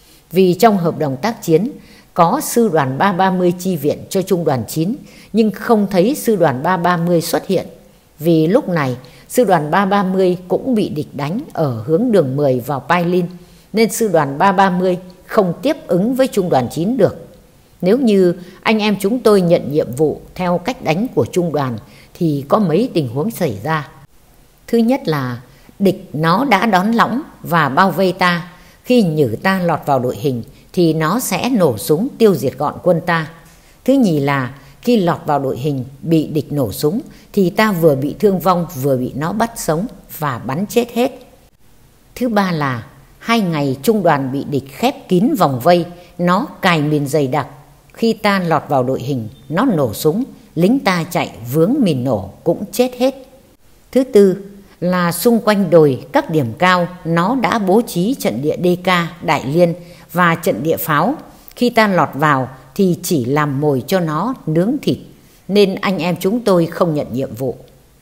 Vì trong hợp đồng tác chiến có sư đoàn ba ba mươi chi viện cho trung đoàn chín, nhưng không thấy sư đoàn ba ba mươi xuất hiện. Vì lúc này sư đoàn ba ba mươi cũng bị địch đánh ở hướng đường mười vào Pailin, nên sư đoàn ba ba mươi không tiếp ứng với trung đoàn chín được. Nếu như anh em chúng tôi nhận nhiệm vụ theo cách đánh của trung đoàn thì có mấy tình huống xảy ra. Thứ nhất là địch nó đã đón lõng và bao vây ta. Khi nhử ta lọt vào đội hình thì nó sẽ nổ súng tiêu diệt gọn quân ta. Thứ nhì là khi lọt vào đội hình bị địch nổ súng thì ta vừa bị thương vong vừa bị nó bắt sống và bắn chết hết. Thứ ba là hai ngày trung đoàn bị địch khép kín vòng vây, nó cài mìn dày đặc. Khi ta lọt vào đội hình, nó nổ súng, lính ta chạy vướng mìn nổ cũng chết hết. Thứ tư là xung quanh đồi các điểm cao nó đã bố trí trận địa đê ca, đại liên và trận địa pháo. Khi ta lọt vào thì chỉ làm mồi cho nó nướng thịt, nên anh em chúng tôi không nhận nhiệm vụ.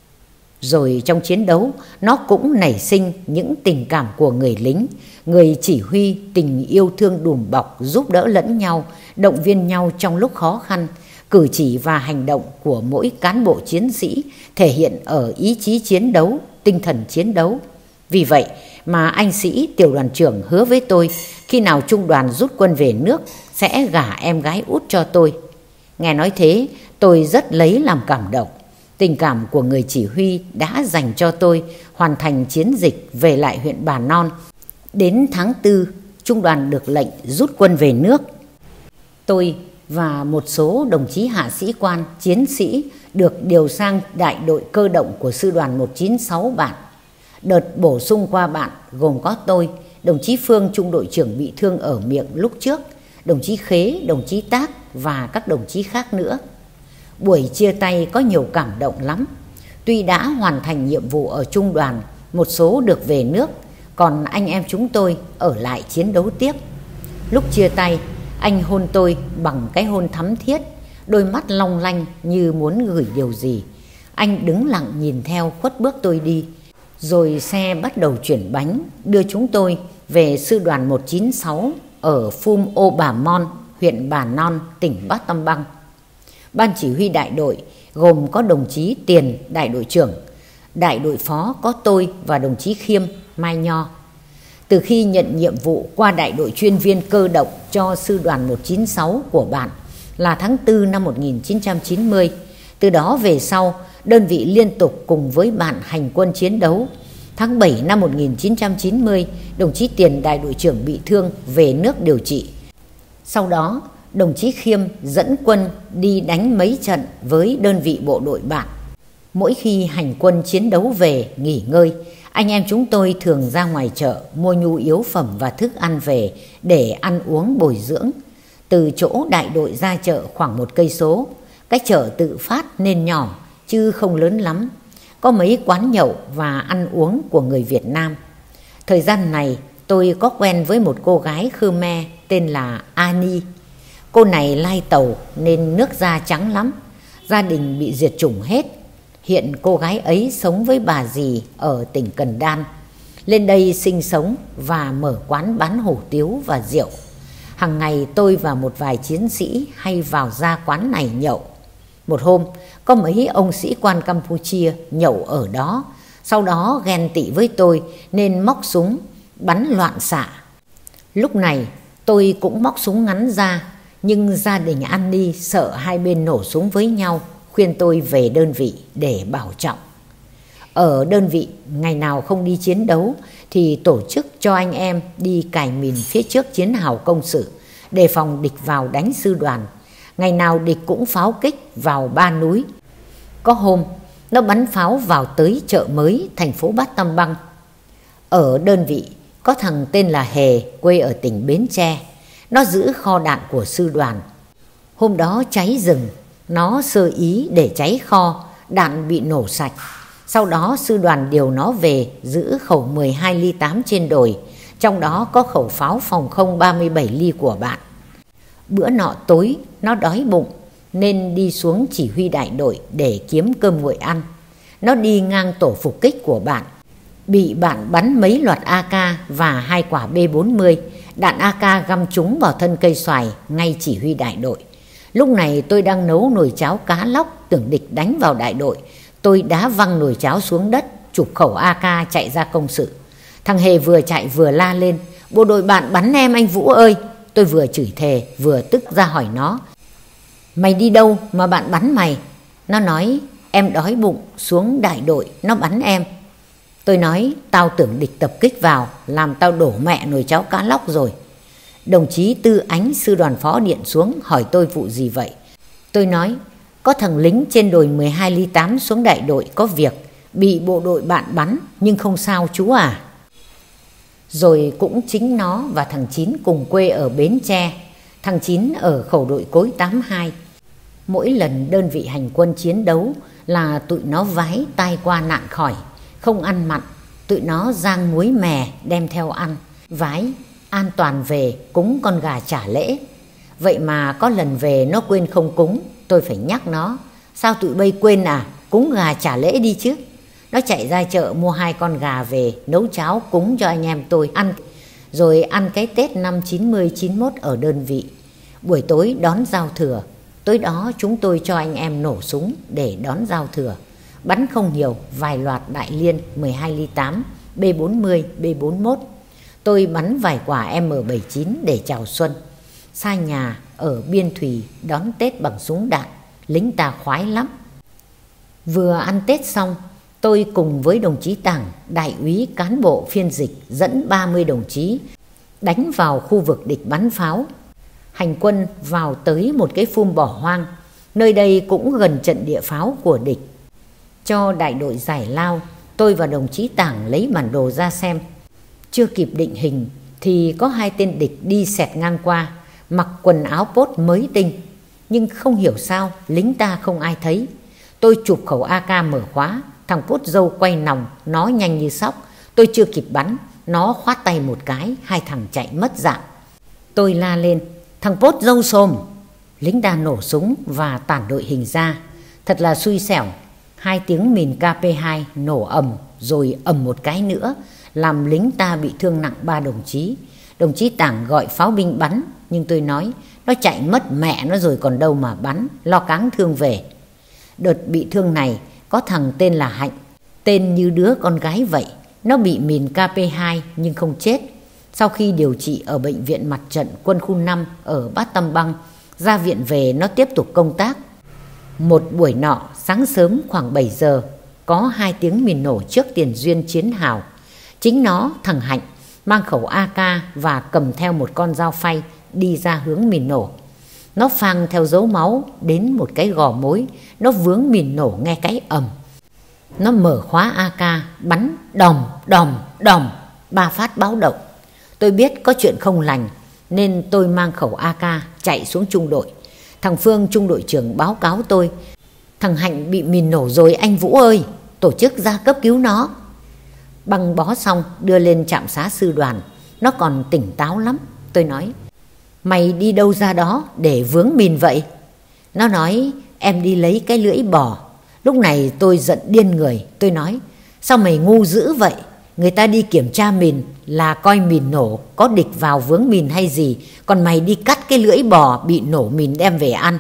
Rồi trong chiến đấu nó cũng nảy sinh những tình cảm của người lính, người chỉ huy, tình yêu thương đùm bọc, giúp đỡ lẫn nhau, động viên nhau trong lúc khó khăn. Cử chỉ và hành động của mỗi cán bộ chiến sĩ thể hiện ở ý chí chiến đấu, tinh thần chiến đấu. Vì vậy mà anh Sĩ, tiểu đoàn trưởng, hứa với tôi khi nào trung đoàn rút quân về nước sẽ gả em gái út cho tôi. Nghe nói thế tôi rất lấy làm cảm động. Tình cảm của người chỉ huy đã dành cho tôi hoàn thành chiến dịch về lại huyện Bà Non. Đến tháng tư, trung đoàn được lệnh rút quân về nước. Tôi và một số đồng chí hạ sĩ quan, chiến sĩ được điều sang đại đội cơ động của sư đoàn một chín sáu bạn. Đợt bổ sung qua bạn gồm có tôi, đồng chí Phương trung đội trưởng bị thương ở miệng lúc trước, đồng chí Khế, đồng chí Tác và các đồng chí khác nữa. Buổi chia tay có nhiều cảm động lắm. Tuy đã hoàn thành nhiệm vụ ở trung đoàn, một số được về nước, còn anh em chúng tôi ở lại chiến đấu tiếp. Lúc chia tay, anh hôn tôi bằng cái hôn thắm thiết, đôi mắt long lanh như muốn gửi điều gì. Anh đứng lặng nhìn theo khuất bước tôi đi, rồi xe bắt đầu chuyển bánh đưa chúng tôi về sư đoàn một chín sáu ở Phum Ô Bà Mon, huyện Bà Non, tỉnh Bát Tâm Băng. Ban chỉ huy đại đội gồm có đồng chí Tiền, đại đội trưởng, đại đội phó có tôi và đồng chí Khiêm, Mai Nho. Từ khi nhận nhiệm vụ qua đại đội chuyên viên cơ động cho sư đoàn một chín sáu của bạn là tháng tư năm một nghìn chín trăm chín mươi, từ đó về sau đơn vị liên tục cùng với bạn hành quân chiến đấu. Tháng bảy năm một nghìn chín trăm chín mươi, đồng chí Tiền, đại đội trưởng bị thương về nước điều trị. Sau đó, đồng chí Khiêm dẫn quân đi đánh mấy trận với đơn vị bộ đội bạn. Mỗi khi hành quân chiến đấu về nghỉ ngơi, anh em chúng tôi thường ra ngoài chợ mua nhu yếu phẩm và thức ăn về để ăn uống bồi dưỡng. Từ chỗ đại đội ra chợ khoảng một cây số, cái chợ tự phát nên nhỏ chứ không lớn lắm. Có mấy quán nhậu và ăn uống của người Việt Nam. Thời gian này tôi có quen với một cô gái Khmer tên là Ani. Cô này lai tàu nên nước da trắng lắm, gia đình bị diệt chủng hết. Hiện cô gái ấy sống với bà dì ở tỉnh Cần Đan. Lên đây sinh sống và mở quán bán hủ tiếu và rượu. Hàng ngày tôi và một vài chiến sĩ hay vào ra quán này nhậu. Một hôm, có mấy ông sĩ quan Campuchia nhậu ở đó, sau đó ghen tị với tôi nên móc súng bắn loạn xạ. Lúc này tôi cũng móc súng ngắn ra, nhưng gia đình Annie sợ hai bên nổ súng với nhau, khuyên tôi về đơn vị để bảo trọng. Ở đơn vị, ngày nào không đi chiến đấu thì tổ chức cho anh em đi cài mìn phía trước chiến hào công sự, đề phòng địch vào đánh sư đoàn. Ngày nào địch cũng pháo kích vào Ba Núi. Có hôm, nó bắn pháo vào tới chợ mới, thành phố Bát Tâm Băng. Ở đơn vị, có thằng tên là Hề, quê ở tỉnh Bến Tre. Nó giữ kho đạn của sư đoàn. Hôm đó cháy rừng, nó sơ ý để cháy kho, đạn bị nổ sạch. Sau đó sư đoàn điều nó về giữ khẩu mười hai ly tám trên đồi, trong đó có khẩu pháo phòng không ba mươi bảy ly của bạn. Bữa nọ tối nó đói bụng nên đi xuống chỉ huy đại đội để kiếm cơm nguội ăn. Nó đi ngang tổ phục kích của bạn, bị bạn bắn mấy loạt a ca và hai quả B bốn mươi. Đạn a ca găm trúng vào thân cây xoài ngay chỉ huy đại đội. Lúc này tôi đang nấu nồi cháo cá lóc, tưởng địch đánh vào đại đội. Tôi đá văng nồi cháo xuống đất, chụp khẩu a ca chạy ra công sự. Thằng Hề vừa chạy vừa la lên: "Bộ đội bạn bắn em anh Vũ ơi!" Tôi vừa chửi thề vừa tức ra hỏi nó: "Mày đi đâu mà bạn bắn mày?" Nó nói: "Em đói bụng, xuống đại đội nó bắn em." Tôi nói: "Tao tưởng địch tập kích vào, làm tao đổ mẹ nồi cháo cá lóc rồi." Đồng chí Tư Ánh, sư đoàn phó điện xuống hỏi tôi vụ gì vậy. Tôi nói: "Có thằng lính trên đồi mười hai ly tám xuống đại đội có việc, bị bộ đội bạn bắn nhưng không sao chú à." Rồi cũng chính nó và thằng Chín cùng quê ở Bến Tre. Thằng Chín ở khẩu đội cối tám hai. Mỗi lần đơn vị hành quân chiến đấu là tụi nó vái tai qua nạn khỏi, không ăn mặn, tụi nó rang muối mè đem theo ăn, vái an toàn về cúng con gà trả lễ. Vậy mà có lần về nó quên không cúng, tôi phải nhắc nó: "Sao tụi bay quên à, cúng gà trả lễ đi chứ." Nó chạy ra chợ mua hai con gà về nấu cháo cúng cho anh em tôi ăn, rồi ăn cái Tết năm chín mươi chín mốt ở đơn vị. Buổi tối đón giao thừa, tối đó chúng tôi cho anh em nổ súng để đón giao thừa. Bắn không nhiều, vài loạt đại liên mười hai ly tám, B bốn mươi, B bốn mốt. Tôi bắn vài quả M bảy chín để chào xuân. Xa nhà ở Biên Thùy đón Tết bằng súng đạn, lính ta khoái lắm. Vừa ăn Tết xong, tôi cùng với đồng chí Tảng, đại úy cán bộ phiên dịch dẫn ba mươi đồng chí đánh vào khu vực địch bắn pháo. Hành quân vào tới một cái phum bỏ hoang, Nơi đây cũng gần trận địa pháo của địch. Cho đại đội giải lao, tôi và đồng chí Tảng lấy bản đồ ra xem. Chưa kịp định hình thì có hai tên địch đi xẹt ngang qua, mặc quần áo pốt mới tinh. Nhưng không hiểu sao lính ta không ai thấy. Tôi chụp khẩu a ca mở khóa, thằng Pốt Dâu quay nòng, nó nhanh như sóc. Tôi chưa kịp bắn, nó khoát tay một cái, hai thằng chạy mất dạng. Tôi la lên, thằng Pốt Dâu xồm. Lính ta nổ súng và tản đội hình ra. Thật là xui xẻo, hai tiếng mìn K P hai nổ ầm rồi ầm một cái nữa, làm lính ta bị thương nặng ba đồng chí. Đồng chí Tảng gọi pháo binh bắn, nhưng tôi nói nó chạy mất mẹ nó rồi còn đâu mà bắn, lo cáng thương về. Đợt bị thương này có thằng tên là Hạnh, tên như đứa con gái vậy. Nó bị mìn K P hai nhưng không chết. Sau khi điều trị ở bệnh viện mặt trận quân khu năm ở Bát Tâm Băng, ra viện về nó tiếp tục công tác. Một buổi nọ sáng sớm khoảng bảy giờ, có hai tiếng mìn nổ trước tiền duyên Chiến Hào. Chính nó, thằng Hạnh, mang khẩu a ca và cầm theo một con dao phay đi ra hướng mìn nổ. Nó phang theo dấu máu đến một cái gò mối, nó vướng mìn nổ nghe cái ầm. Nó mở khóa a ca bắn đòm đòm đòm ba phát báo động. Tôi biết có chuyện không lành nên tôi mang khẩu a ca chạy xuống trung đội. Thằng Phương trung đội trưởng báo cáo tôi, thằng Hạnh bị mìn nổ rồi anh Vũ ơi, tổ chức ra cấp cứu nó. Băng bó xong đưa lên trạm xá sư đoàn, nó còn tỉnh táo lắm. Tôi nói, mày đi đâu ra đó để vướng mìn vậy? Nó nói, em đi lấy cái lưỡi bò. Lúc này tôi giận điên người. Tôi nói, sao mày ngu dữ vậy? Người ta đi kiểm tra mìn là coi mìn nổ, có địch vào vướng mìn hay gì, còn mày đi cắt cái lưỡi bò bị nổ mìn đem về ăn.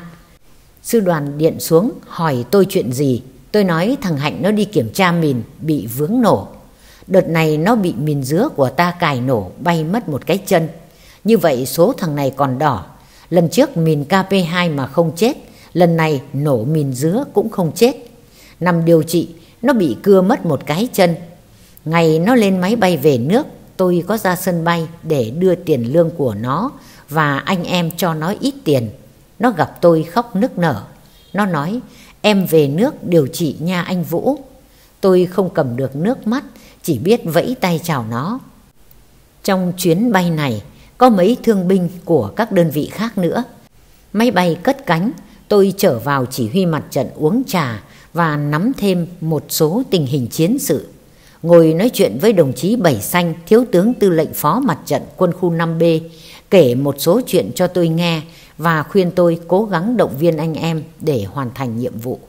Sư đoàn điện xuống hỏi tôi chuyện gì. Tôi nói thằng Hạnh nó đi kiểm tra mìn bị vướng nổ. Đợt này nó bị mìn dứa của ta cài nổ bay mất một cái chân. Như vậy số thằng này còn đỏ. Lần trước mìn K P hai mà không chết, lần này nổ mìn dứa cũng không chết. Nằm điều trị nó bị cưa mất một cái chân. Ngày nó lên máy bay về nước, tôi có ra sân bay để đưa tiền lương của nó và anh em cho nó ít tiền. Nó gặp tôi khóc nức nở. Nó nói, em về nước điều trị nha anh Vũ. Tôi không cầm được nước mắt, chỉ biết vẫy tay chào nó. Trong chuyến bay này có mấy thương binh của các đơn vị khác nữa. Máy bay cất cánh, tôi trở vào chỉ huy mặt trận uống trà và nắm thêm một số tình hình chiến sự. Ngồi nói chuyện với đồng chí Bảy Xanh, thiếu tướng tư lệnh phó mặt trận quân khu năm B, kể một số chuyện cho tôi nghe và khuyên tôi cố gắng động viên anh em để hoàn thành nhiệm vụ.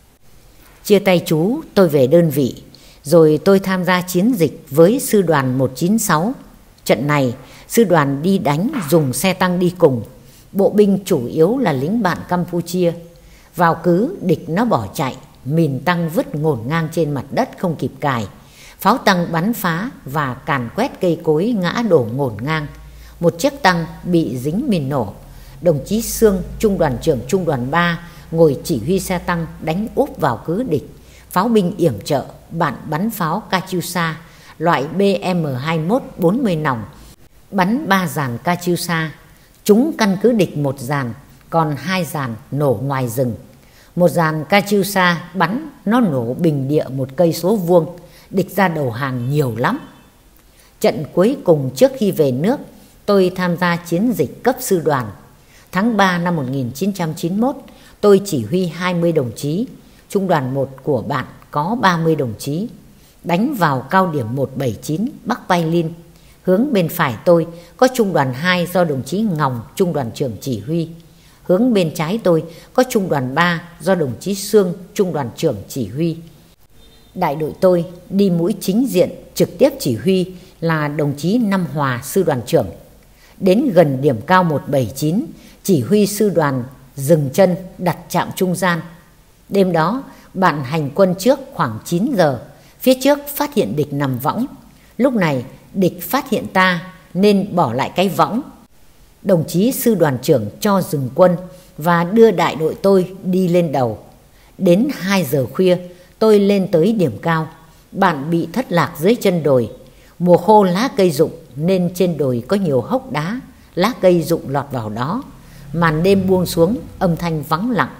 Chia tay chú, tôi về đơn vị, rồi tôi tham gia chiến dịch với sư đoàn một chín sáu. Trận này, sư đoàn đi đánh dùng xe tăng đi cùng. Bộ binh chủ yếu là lính bạn Campuchia. Vào cứ địch nó bỏ chạy, mìn tăng vứt ngổn ngang trên mặt đất không kịp cài. Pháo tăng bắn phá và càn quét cây cối ngã đổ ngổn ngang. Một chiếc tăng bị dính mìn nổ. Đồng chí Sương, trung đoàn trưởng trung đoàn ba, ngồi chỉ huy xe tăng đánh úp vào cứ địch. Pháo binh yểm trợ, bạn bắn pháo Katyusha loại B M hai mốt bốn mươi nòng, bắn ba dàn Katyusha. Chúng căn cứ địch một dàn, còn hai dàn nổ ngoài rừng. Một dàn Katyusha bắn, nó nổ bình địa một cây số vuông. Địch ra đầu hàng nhiều lắm. Trận cuối cùng trước khi về nước, tôi tham gia chiến dịch cấp sư đoàn. Tháng ba năm một nghìn chín trăm chín mươi mốt, tôi chỉ huy hai mươi đồng chí. Trung đoàn một của bạn có ba mươi đồng chí. Đánh vào cao điểm một bảy chín Bắc Bay Lin. Hướng bên phải tôi có trung đoàn hai do đồng chí Ngòng, trung đoàn trưởng chỉ huy. Hướng bên trái tôi có trung đoàn ba do đồng chí Sương, trung đoàn trưởng chỉ huy. Đại đội tôi đi mũi chính diện trực tiếp chỉ huy là đồng chí Năm Hòa, sư đoàn trưởng. Đến gần điểm cao một bảy chín, chỉ huy sư đoàn dừng chân đặt trạm trung gian. Đêm đó, bạn hành quân trước khoảng chín giờ, phía trước phát hiện địch nằm võng. Lúc này, địch phát hiện ta nên bỏ lại cái võng. Đồng chí sư đoàn trưởng cho dừng quân và đưa đại đội tôi đi lên đầu. Đến hai giờ khuya, tôi lên tới điểm cao. Bạn bị thất lạc dưới chân đồi. Mùa khô lá cây rụng nên trên đồi có nhiều hốc đá, lá cây rụng lọt vào đó. Màn đêm buông xuống, âm thanh vắng lặng.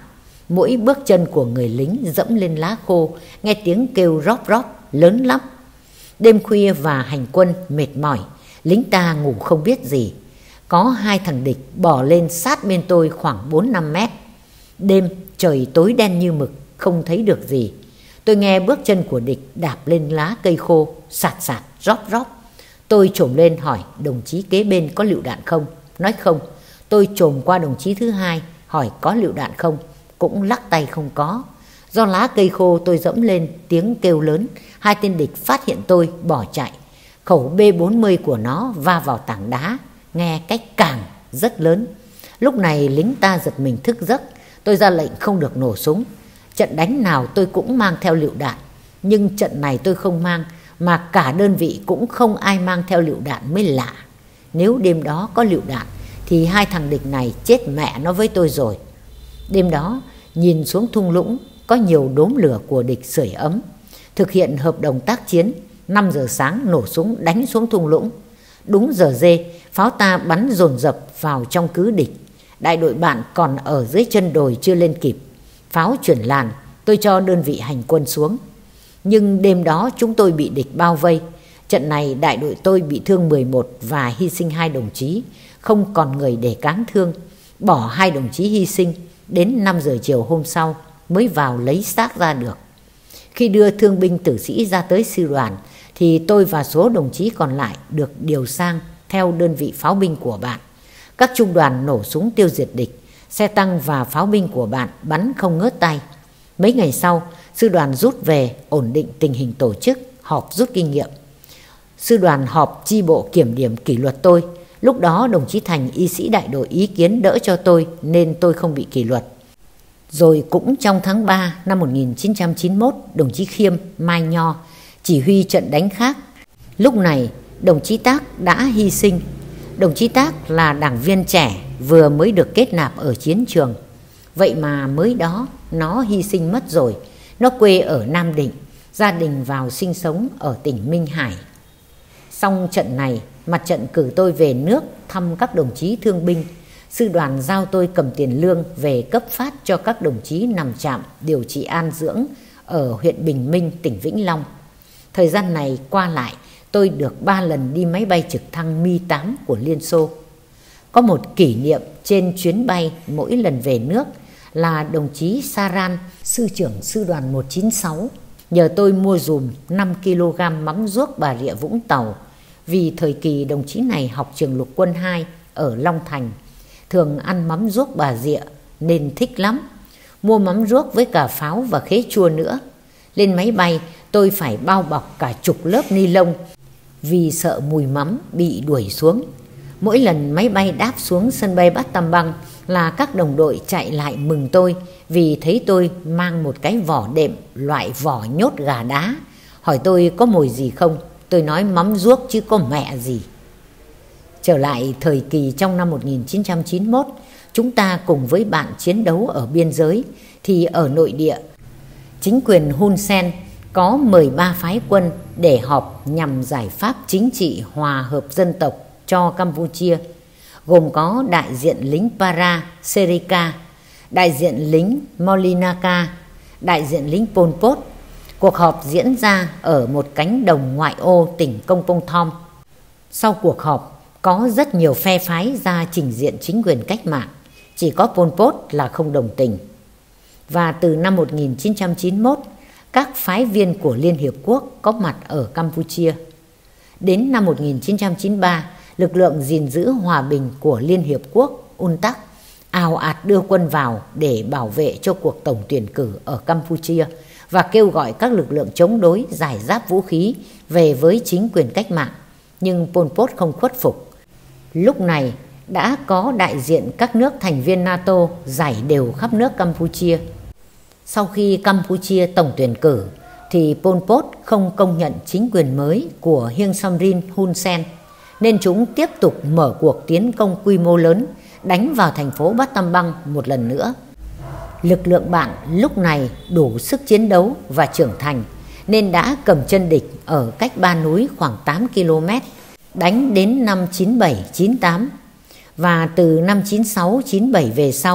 Mỗi bước chân của người lính dẫm lên lá khô, nghe tiếng kêu róp róp lớn lắm. Đêm khuya và hành quân mệt mỏi, lính ta ngủ không biết gì. Có hai thằng địch bỏ lên sát bên tôi khoảng bốn năm mét. Đêm trời tối đen như mực, không thấy được gì. Tôi nghe bước chân của địch đạp lên lá cây khô, sạt sạt, róp róp. Tôi chồm lên hỏi đồng chí kế bên có lựu đạn không? Nói không. Tôi chồm qua đồng chí thứ hai hỏi có lựu đạn không? Cũng lắc tay không có. Do lá cây khô tôi dẫm lên, tiếng kêu lớn. Hai tên địch phát hiện tôi bỏ chạy. Khẩu B bốn mươi của nó va vào tảng đá, nghe cách càng rất lớn. Lúc này lính ta giật mình thức giấc. Tôi ra lệnh không được nổ súng. Trận đánh nào tôi cũng mang theo lựu đạn, nhưng trận này tôi không mang, mà cả đơn vị cũng không ai mang theo lựu đạn mới lạ. Nếu đêm đó có lựu đạn thì hai thằng địch này chết mẹ nó với tôi rồi. Đêm đó nhìn xuống thung lũng có nhiều đốm lửa của địch sưởi ấm. Thực hiện hợp đồng tác chiến, năm giờ sáng nổ súng đánh xuống thung lũng. Đúng giờ dê, pháo ta bắn dồn dập vào trong cứ địch. Đại đội bạn còn ở dưới chân đồi chưa lên kịp. Pháo chuyển làn, tôi cho đơn vị hành quân xuống. Nhưng đêm đó chúng tôi bị địch bao vây. Trận này đại đội tôi bị thương mười một và hy sinh hai đồng chí, không còn người để cáng thương. Bỏ hai đồng chí hy sinh, đến năm giờ chiều hôm sau mới vào lấy xác ra được. Khi đưa thương binh tử sĩ ra tới sư đoàn thì tôi và số đồng chí còn lại được điều sang theo đơn vị pháo binh của bạn. Các trung đoàn nổ súng tiêu diệt địch. Xe tăng và pháo binh của bạn bắn không ngớt tay. Mấy ngày sau, sư đoàn rút về ổn định tình hình tổ chức, họp rút kinh nghiệm. Sư đoàn họp chi bộ kiểm điểm kỷ luật tôi. Lúc đó đồng chí Thành y sĩ đại đội ý kiến đỡ cho tôi nên tôi không bị kỷ luật. Rồi cũng trong tháng ba năm một nghìn chín trăm chín mươi mốt, đồng chí Khiêm, Mai Nho chỉ huy trận đánh khác. Lúc này đồng chí Tác đã hy sinh. Đồng chí Tác là đảng viên trẻ vừa mới được kết nạp ở chiến trường. Vậy mà mới đó nó hy sinh mất rồi. Nó quê ở Nam Định, gia đình vào sinh sống ở tỉnh Minh Hải. Xong trận này, mặt trận cử tôi về nước thăm các đồng chí thương binh. Sư đoàn giao tôi cầm tiền lương về cấp phát cho các đồng chí nằm trạm điều trị an dưỡng ở huyện Bình Minh, tỉnh Vĩnh Long. Thời gian này qua lại, tôi được ba lần đi máy bay trực thăng Mi tám của Liên Xô. Có một kỷ niệm trên chuyến bay mỗi lần về nước là đồng chí Saran, sư trưởng sư đoàn một chín sáu, nhờ tôi mua dùm năm ki lô gam mắm ruốc Bà Rịa Vũng Tàu, vì thời kỳ đồng chí này học trường lục quân hai ở Long Thành, thường ăn mắm ruốc Bà Rịa nên thích lắm. Mua mắm ruốc với cả pháo và khế chua nữa. Lên máy bay tôi phải bao bọc cả chục lớp ni lông vì sợ mùi mắm bị đuổi xuống. Mỗi lần máy bay đáp xuống sân bay Bát Tam Bang là các đồng đội chạy lại mừng tôi vì thấy tôi mang một cái vỏ đệm loại vỏ nhốt gà đá. Hỏi tôi có mùi gì không? Tôi nói mắm ruốc chứ có mẹ gì. Trở lại thời kỳ trong năm một nghìn chín trăm chín mươi mốt, chúng ta cùng với bạn chiến đấu ở biên giới, thì ở nội địa, chính quyền Hun Sen có mười ba phái quân để họp nhằm giải pháp chính trị hòa hợp dân tộc cho Campuchia, gồm có đại diện lính Para Serika, đại diện lính Molinaka, đại diện lính Pol Pot. Cuộc họp diễn ra ở một cánh đồng ngoại ô tỉnh Công Pông Thom. Sau cuộc họp, có rất nhiều phe phái ra trình diện chính quyền cách mạng, chỉ có Pol Pot là không đồng tình. Và từ năm một nghìn chín trăm chín mươi mốt, các phái viên của Liên Hiệp Quốc có mặt ở Campuchia. Đến năm một nghìn chín trăm chín mươi ba, lực lượng gìn giữ hòa bình của Liên Hiệp Quốc u en tắc ào ạt đưa quân vào để bảo vệ cho cuộc tổng tuyển cử ở Campuchia và kêu gọi các lực lượng chống đối giải giáp vũ khí về với chính quyền cách mạng. Nhưng Pol Pot không khuất phục. Lúc này đã có đại diện các nước thành viên NATO rải đều khắp nước Campuchia. Sau khi Campuchia tổng tuyển cử thì Pol Pot không công nhận chính quyền mới của Heng Samrin Hun Sen, nên chúng tiếp tục mở cuộc tiến công quy mô lớn đánh vào thành phố Bát Tam Bang một lần nữa. Lực lượng bạn lúc này đủ sức chiến đấu và trưởng thành nên đã cầm chân địch ở cách ba núi khoảng tám ki lô mét, đánh đến năm chín bảy chín tám. Và từ năm chín sáu chín bảy về sau,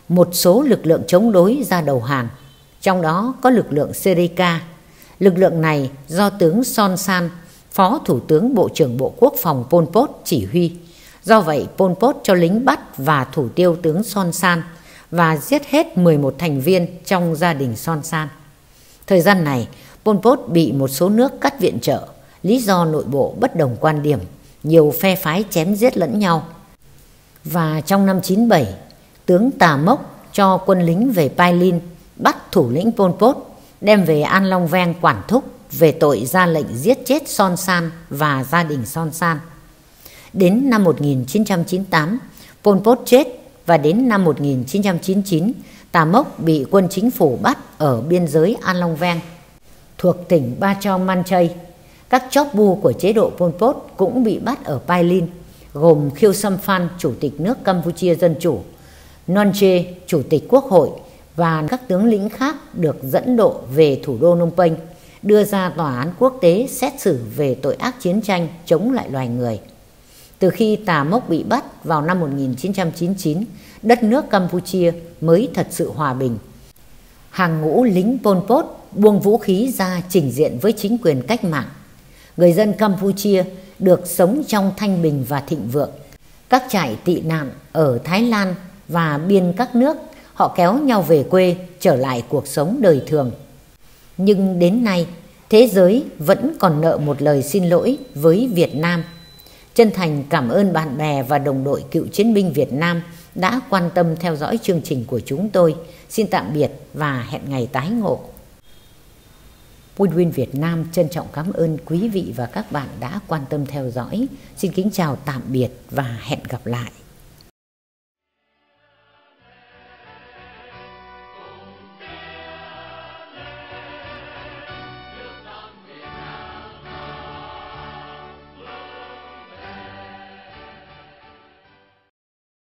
một số lực lượng chống đối ra đầu hàng, trong đó có lực lượng Serica. Lực lượng này do tướng Son San, Phó Thủ tướng Bộ trưởng Bộ Quốc phòng Pol Pot chỉ huy. Do vậy, Pol Pot cho lính bắt và thủ tiêu tướng Son San và giết hết mười một thành viên trong gia đình Son San. Thời gian này, Pol Pot bị một số nước cắt viện trợ, lý do nội bộ bất đồng quan điểm, nhiều phe phái chém giết lẫn nhau. Và trong năm chín bảy, tướng Tà Mốc cho quân lính về Pailin bắt thủ lĩnh Pol Pot, đem về An Long Veng quản thúc về tội ra lệnh giết chết Son San và gia đình Son San. Đến năm một nghìn chín trăm chín mươi tám, Pol Pot chết và đến năm một nghìn chín trăm chín mươi chín, Tà Mốc bị quân chính phủ bắt ở biên giới An Long Veng thuộc tỉnh Ba Cho Man Chay. Các chóp bu của chế độ Pol Pot cũng bị bắt ở Pailin, gồm Khieu Samphan, Chủ tịch nước Campuchia Dân Chủ, Nonche, Chủ tịch Quốc hội và các tướng lĩnh khác được dẫn độ về thủ đô Phnom Penh, đưa ra tòa án quốc tế xét xử về tội ác chiến tranh chống lại loài người. Từ khi Tà Mốc bị bắt vào năm một nghìn chín trăm chín mươi chín, đất nước Campuchia mới thật sự hòa bình. Hàng ngũ lính Pol Pot buông vũ khí ra trình diện với chính quyền cách mạng. Người dân Campuchia được sống trong thanh bình và thịnh vượng. Các trại tị nạn ở Thái Lan và biên các nước, họ kéo nhau về quê trở lại cuộc sống đời thường. Nhưng đến nay, thế giới vẫn còn nợ một lời xin lỗi với Việt Nam. Chân thành cảm ơn bạn bè và đồng đội cựu chiến binh Việt Nam đã quan tâm theo dõi chương trình của chúng tôi. Xin tạm biệt và hẹn ngày tái ngộ. Win Win Việt Nam trân trọng cảm ơn quý vị và các bạn đã quan tâm theo dõi. Xin kính chào tạm biệt và hẹn gặp lại.